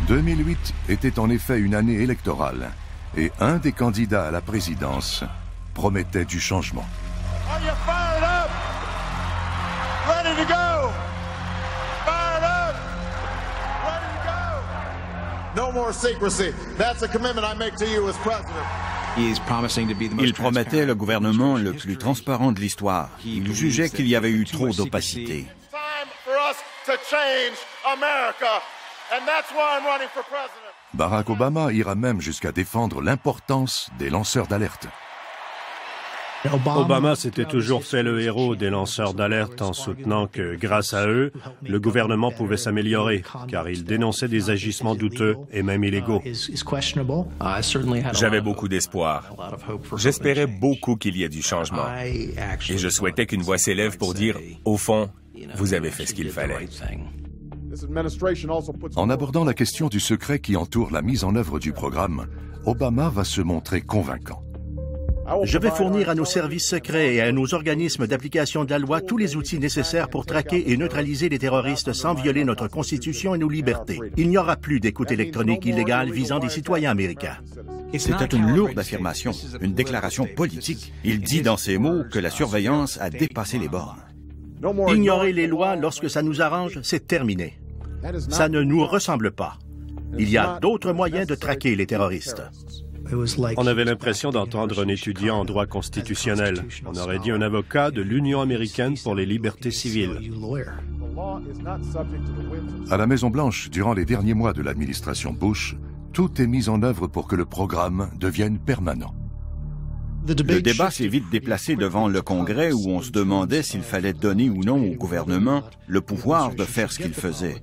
2008 était en effet une année électorale et un des candidats à la présidence promettait du changement. Are you fired up? Ready to go? Fired up? Ready to go? No more secrecy. That's a commitment I make to you as president. Il promettait le gouvernement le plus transparent de l'histoire. Il jugeait qu'il y avait eu trop d'opacité. Barack Obama ira même jusqu'à défendre l'importance des lanceurs d'alerte. Obama s'était toujours fait le héros des lanceurs d'alerte en soutenant que, grâce à eux, le gouvernement pouvait s'améliorer, car il dénonçait des agissements douteux et même illégaux. J'avais beaucoup d'espoir. J'espérais beaucoup qu'il y ait du changement. Et je souhaitais qu'une voix s'élève pour dire, au fond, vous avez fait ce qu'il fallait. En abordant la question du secret qui entoure la mise en œuvre du programme, Obama va se montrer convaincant. Je vais fournir à nos services secrets et à nos organismes d'application de la loi tous les outils nécessaires pour traquer et neutraliser les terroristes sans violer notre Constitution et nos libertés. Il n'y aura plus d'écoute électronique illégale visant des citoyens américains. C'était une lourde affirmation, une déclaration politique. Il dit dans ces mots que la surveillance a dépassé les bornes. Ignorer les lois lorsque ça nous arrange, c'est terminé. Ça ne nous ressemble pas. Il y a d'autres moyens de traquer les terroristes. On avait l'impression d'entendre un étudiant en droit constitutionnel. On aurait dit un avocat de l'Union américaine pour les libertés civiles. À la Maison-Blanche, durant les derniers mois de l'administration Bush, tout est mis en œuvre pour que le programme devienne permanent. Le débat s'est vite déplacé devant le Congrès où on se demandait s'il fallait donner ou non au gouvernement le pouvoir de faire ce qu'il faisait.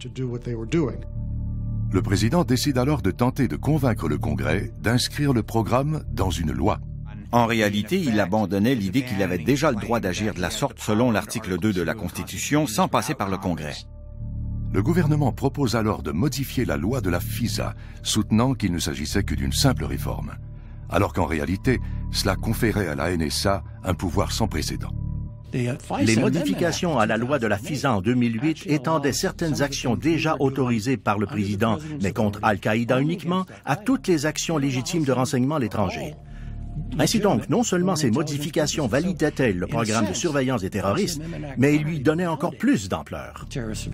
Le président décide alors de tenter de convaincre le Congrès d'inscrire le programme dans une loi. En réalité, il abandonnait l'idée qu'il avait déjà le droit d'agir de la sorte selon l'article 2 de la Constitution sans passer par le Congrès. Le gouvernement propose alors de modifier la loi de la FISA, soutenant qu'il ne s'agissait que d'une simple réforme, alors qu'en réalité, cela conférait à la NSA un pouvoir sans précédent. Les modifications à la loi de la FISA en 2008 étendaient certaines actions déjà autorisées par le président, mais contre Al-Qaïda uniquement, à toutes les actions légitimes de renseignement à l'étranger. Ainsi donc, non seulement ces modifications validaient-elles le programme de surveillance des terroristes, mais ils lui donnaient encore plus d'ampleur.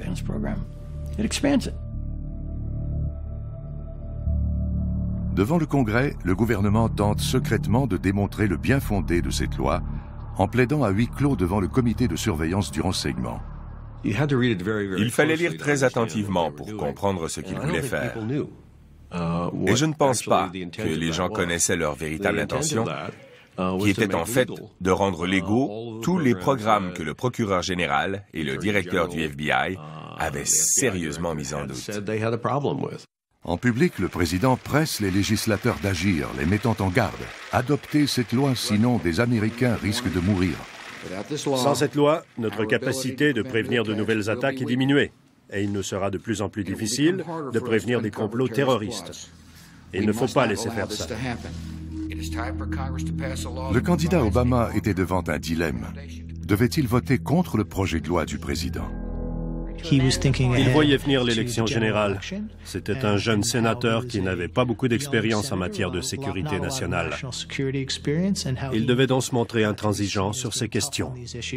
Devant le Congrès, le gouvernement tente secrètement de démontrer le bien-fondé de cette loi en plaidant à huis clos devant le comité de surveillance du renseignement. Il fallait lire très attentivement pour comprendre ce qu'il voulait faire. Et je ne pense pas que les gens connaissaient leur véritable intention, qui était en fait de rendre légaux tous les programmes que le procureur général et le directeur du FBI avaient sérieusement mis en doute. En public, le président presse les législateurs d'agir, les mettant en garde. Adoptez cette loi, sinon des Américains risquent de mourir. Sans cette loi, notre capacité de prévenir de nouvelles attaques est diminuée. Et il nous sera de plus en plus difficile de prévenir des complots terroristes. Et il ne faut pas laisser faire ça. Le candidat Obama était devant un dilemme. Devait-il voter contre le projet de loi du président? Il voyait venir l'élection générale. C'était un jeune sénateur qui n'avait pas beaucoup d'expérience en matière de sécurité nationale. Il devait donc se montrer intransigeant sur ces questions.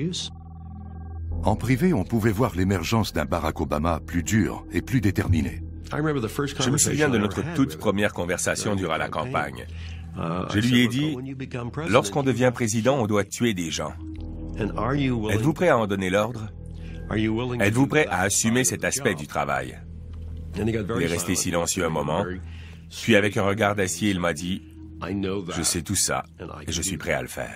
En privé, on pouvait voir l'émergence d'un Barack Obama plus dur et plus déterminé. Je me souviens de notre toute première conversation durant la campagne. Je lui ai dit, « Lorsqu'on devient président, on doit tuer des gens. Êtes-vous prêt à en donner l'ordre? Êtes-vous prêt à assumer cet aspect du travail? » Il est resté silencieux un moment, puis avec un regard d'acier, il m'a dit, « Je sais tout ça et je suis prêt à le faire. »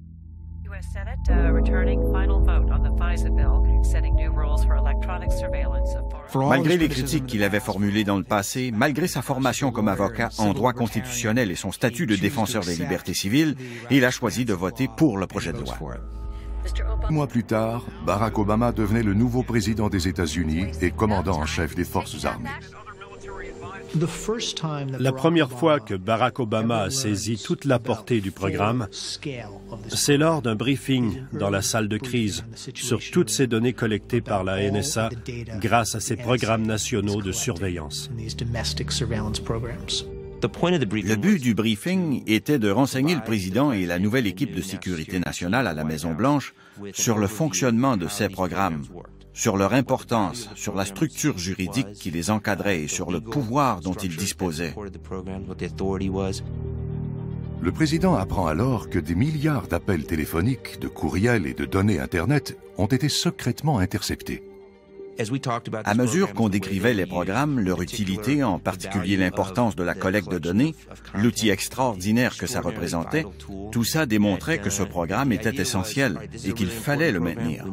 Malgré les critiques qu'il avait formulées dans le passé, malgré sa formation comme avocat en droit constitutionnel et son statut de défenseur des libertés civiles, il a choisi de voter pour le projet de loi. Un mois plus tard, Barack Obama devenait le nouveau président des États-Unis et commandant en chef des forces armées. La première fois que Barack Obama a saisi toute la portée du programme, c'est lors d'un briefing dans la salle de crise sur toutes ces données collectées par la NSA grâce à ses programmes nationaux de surveillance. Le but du briefing était de renseigner le président et la nouvelle équipe de sécurité nationale à la Maison-Blanche sur le fonctionnement de ces programmes, sur leur importance, sur la structure juridique qui les encadrait et sur le pouvoir dont ils disposaient. Le président apprend alors que des milliards d'appels téléphoniques, de courriels et de données Internet ont été secrètement interceptés. À mesure qu'on décrivait les programmes, leur utilité, en particulier l'importance de la collecte de données, l'outil extraordinaire que ça représentait, tout ça démontrait que ce programme était essentiel et qu'il fallait le maintenir.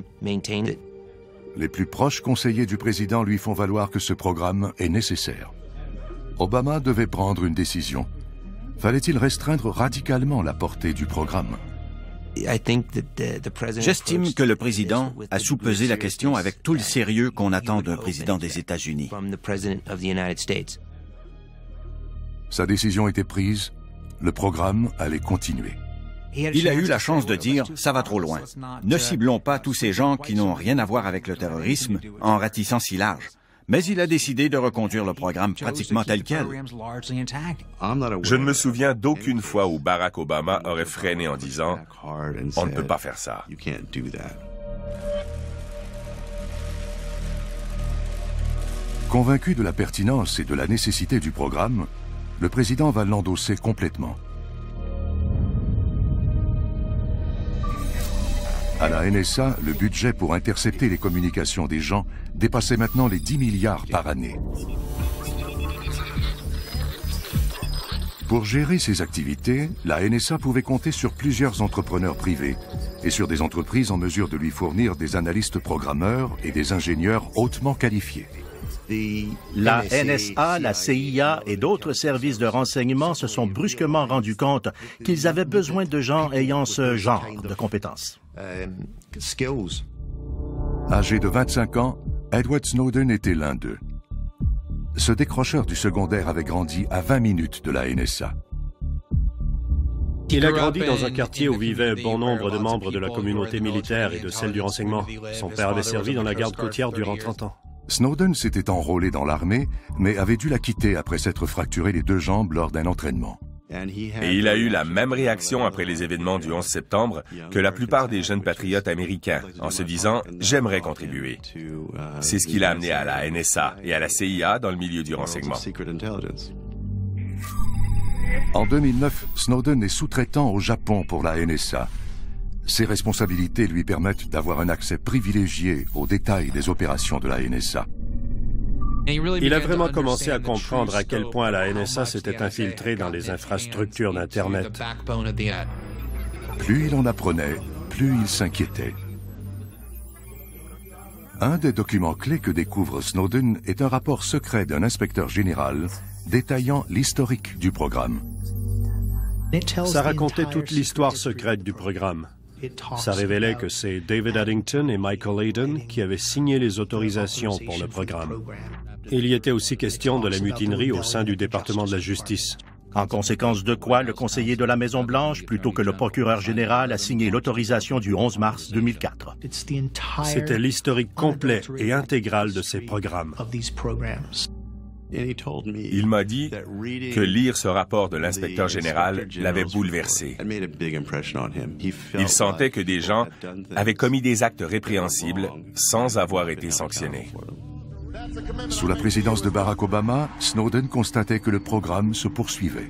Les plus proches conseillers du président lui font valoir que ce programme est nécessaire. Obama devait prendre une décision. Fallait-il restreindre radicalement la portée du programme? J'estime que le président a soupesé la question avec tout le sérieux qu'on attend d'un président des États-Unis. Sa décision était prise, le programme allait continuer. Il a eu la chance de dire « ça va trop loin ». Ne ciblons pas tous ces gens qui n'ont rien à voir avec le terrorisme en ratissant si large. Mais il a décidé de reconduire le programme pratiquement tel quel. Je ne me souviens d'aucune fois où Barack Obama aurait freiné en disant « on ne peut pas faire ça ». Convaincu de la pertinence et de la nécessité du programme, le président va l'endosser complètement. À la NSA, le budget pour intercepter les communications des gens dépassait maintenant les 10 milliards par année. Pour gérer ces activités, la NSA pouvait compter sur plusieurs entrepreneurs privés et sur des entreprises en mesure de lui fournir des analystes programmeurs et des ingénieurs hautement qualifiés. La NSA, la CIA et d'autres services de renseignement se sont brusquement rendus compte qu'ils avaient besoin de gens ayant ce genre de compétences. Âgé de 25 ans, Edward Snowden était l'un d'eux. Ce décrocheur du secondaire avait grandi à 20 minutes de la NSA. Il a grandi dans un quartier où vivaient un bon nombre de membres de la communauté militaire et de celle du renseignement. Son père avait servi dans la garde côtière durant 30 ans. Snowden s'était enrôlé dans l'armée, mais avait dû la quitter après s'être fracturé les deux jambes lors d'un entraînement. Et il a eu la même réaction après les événements du 11 septembre que la plupart des jeunes patriotes américains, en se disant « j'aimerais contribuer ». C'est ce qui l'a amené à la NSA et à la CIA dans le milieu du renseignement. En 2009, Snowden est sous-traitant au Japon pour la NSA. Ses responsabilités lui permettent d'avoir un accès privilégié aux détails des opérations de la NSA. Il a vraiment commencé à comprendre à quel point la NSA s'était infiltrée dans les infrastructures d'Internet. Plus il en apprenait, plus il s'inquiétait. Un des documents clés que découvre Snowden est un rapport secret d'un inspecteur général détaillant l'historique du programme. Ça racontait toute l'histoire secrète du programme. Ça révélait que c'est David Addington et Michael Hayden qui avaient signé les autorisations pour le programme. Il y était aussi question de la mutinerie au sein du département de la justice. En conséquence de quoi, le conseiller de la Maison-Blanche, plutôt que le procureur général, a signé l'autorisation du 11 mars 2004. C'était l'historique complet et intégral de ces programmes. Il m'a dit que lire ce rapport de l'inspecteur général l'avait bouleversé. Il sentait que des gens avaient commis des actes répréhensibles sans avoir été sanctionnés. Sous la présidence de Barack Obama, Snowden constatait que le programme se poursuivait.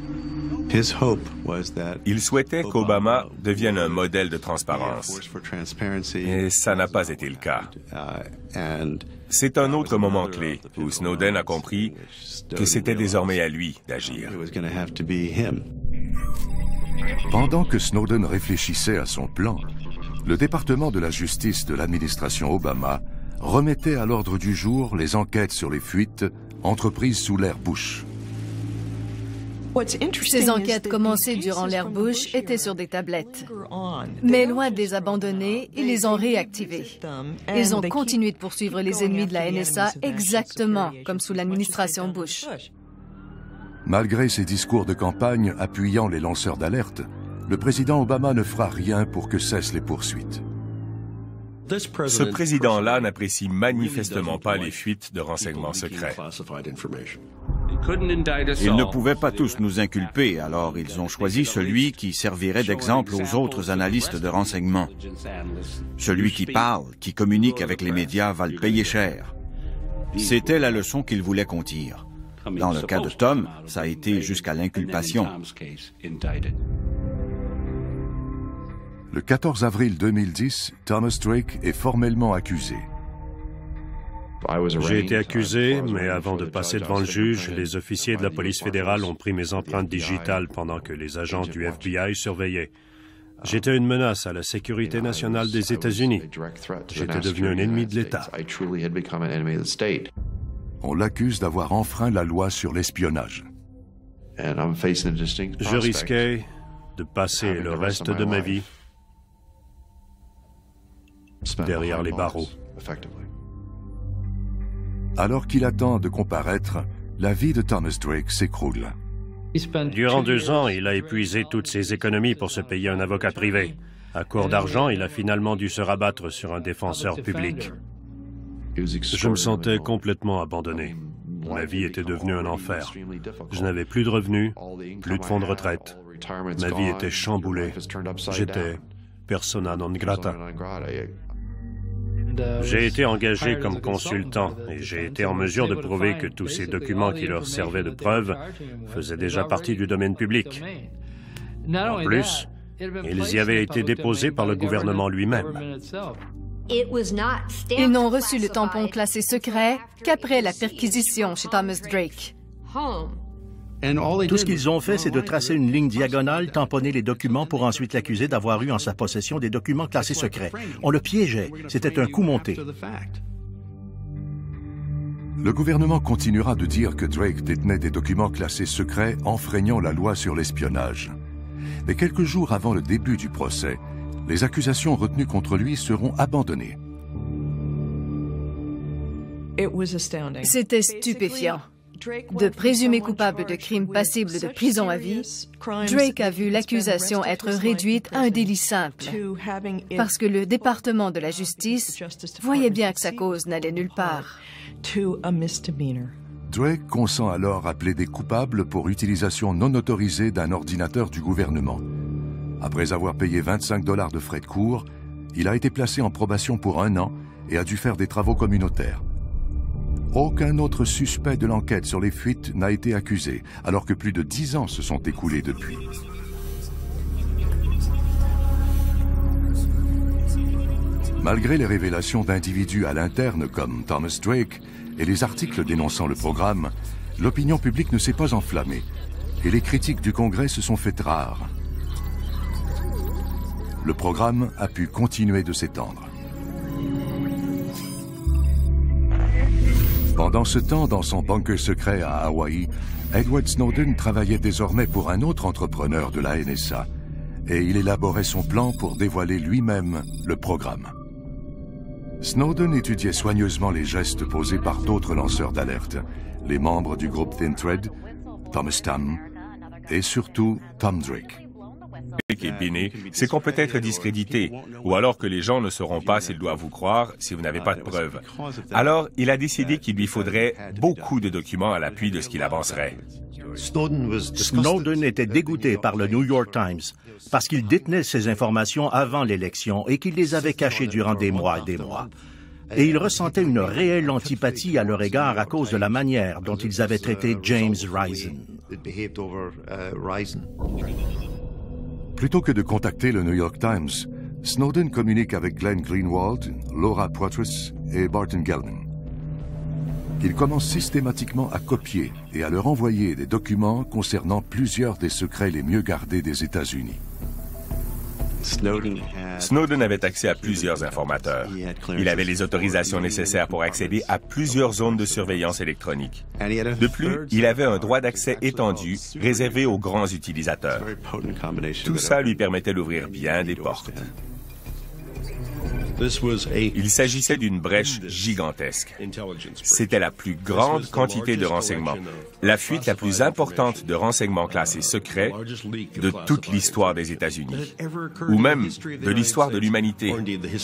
Il souhaitait qu'Obama devienne un modèle de transparence. Et ça n'a pas été le cas. C'est un autre moment clé où Snowden a compris que c'était désormais à lui d'agir. Pendant que Snowden réfléchissait à son plan, le département de la justice de l'administration Obama remettait à l'ordre du jour les enquêtes sur les fuites entreprises sous l'ère Bush. Ces enquêtes commencées durant l'ère Bush étaient sur des tablettes. Mais loin de les abandonner, ils les ont réactivées. Ils ont continué de poursuivre les ennemis de la NSA exactement comme sous l'administration Bush. Malgré ses discours de campagne appuyant les lanceurs d'alerte, le président Obama ne fera rien pour que cessent les poursuites. Ce président-là n'apprécie manifestement pas les fuites de renseignements secrets. Ils ne pouvaient pas tous nous inculper, alors ils ont choisi celui qui servirait d'exemple aux autres analystes de renseignement. Celui qui parle, qui communique avec les médias va le payer cher. C'était la leçon qu'ils voulaient qu'on tire. Dans le cas de Tom, ça a été jusqu'à l'inculpation. Le 14 avril 2010, Thomas Drake est formellement accusé. J'ai été accusé, mais avant de passer devant le juge, les officiers de la police fédérale ont pris mes empreintes digitales pendant que les agents du FBI surveillaient. J'étais une menace à la sécurité nationale des États-Unis. J'étais devenu un ennemi de l'État. On l'accuse d'avoir enfreint la loi sur l'espionnage. Je risquais de passer le reste de ma vie derrière les barreaux. Alors qu'il attend de comparaître, la vie de Thomas Drake s'écroule. Durant 2 ans, il a épuisé toutes ses économies pour se payer un avocat privé. À court d'argent, il a finalement dû se rabattre sur un défenseur public. Je me sentais complètement abandonné. Ma vie était devenue un enfer. Je n'avais plus de revenus, plus de fonds de retraite. Ma vie était chamboulée. J'étais persona non grata. J'ai été engagé comme consultant et j'ai été en mesure de prouver que tous ces documents qui leur servaient de preuve faisaient déjà partie du domaine public. En plus, ils y avaient été déposés par le gouvernement lui-même. Ils n'ont reçu le tampon classé secret qu'après la perquisition chez Thomas Drake. Tout ce qu'ils ont fait, c'est de tracer une ligne diagonale, tamponner les documents pour ensuite l'accuser d'avoir eu en sa possession des documents classés secrets. On le piégeait. C'était un coup monté. Le gouvernement continuera de dire que Drake détenait des documents classés secrets enfreignant la loi sur l'espionnage. Mais quelques jours avant le début du procès, les accusations retenues contre lui seront abandonnées. C'était stupéfiant. De présumé coupable de crimes passibles de prison à vie, Drake a vu l'accusation être réduite à un délit simple, parce que le département de la justice voyait bien que sa cause n'allait nulle part. Drake consent alors à plaider coupable pour utilisation non autorisée d'un ordinateur du gouvernement. Après avoir payé 25 $ de frais de cour, il a été placé en probation pour 1 an et a dû faire des travaux communautaires. Aucun autre suspect de l'enquête sur les fuites n'a été accusé, alors que plus de 10 ans se sont écoulés depuis. Malgré les révélations d'individus à l'interne comme Thomas Drake et les articles dénonçant le programme, l'opinion publique ne s'est pas enflammée et les critiques du Congrès se sont faites rares. Le programme a pu continuer de s'étendre. Pendant ce temps, dans son bunker secret à Hawaï, Edward Snowden travaillait désormais pour un autre entrepreneur de la NSA et il élaborait son plan pour dévoiler lui-même le programme. Snowden étudiait soigneusement les gestes posés par d'autres lanceurs d'alerte, les membres du groupe Thin Thread, Thomas Tam et surtout Tom Drake. Et Binet, c'est qu'on peut être discrédité, ou alors que les gens ne sauront pas s'ils doivent vous croire si vous n'avez pas de preuves. Alors, il a décidé qu'il lui faudrait beaucoup de documents à l'appui de ce qu'il avancerait. Snowden était dégoûté par le New York Times parce qu'il détenait ces informations avant l'élection et qu'il les avait cachées durant des mois et des mois. Et il ressentait une réelle antipathie à leur égard à cause de la manière dont ils avaient traité James Risen. Plutôt que de contacter le New York Times, Snowden communique avec Glenn Greenwald, Laura Poitras et Barton Gellman. Il commence systématiquement à copier et à leur envoyer des documents concernant plusieurs des secrets les mieux gardés des États-Unis. Snowden avait accès à plusieurs informateurs. Il avait les autorisations nécessaires pour accéder à plusieurs zones de surveillance électronique. De plus, il avait un droit d'accès étendu réservé aux grands utilisateurs. Tout ça lui permettait d'ouvrir bien des portes. Il s'agissait d'une brèche gigantesque. C'était la plus grande quantité de renseignements, la fuite la plus importante de renseignements classés secrets de toute l'histoire des États-Unis, ou même de l'histoire de l'humanité.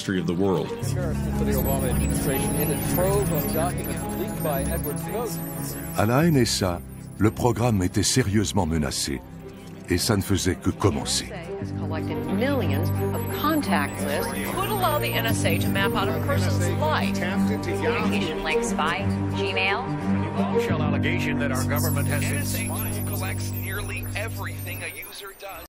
À la NSA, le programme était sérieusement menacé, et ça ne faisait que commencer. Collected millions of contact lists could allow the NSA to map out a person's life. Communication links by Gmail. The bombshell allegation that our government has been spying collects nearly everything a user does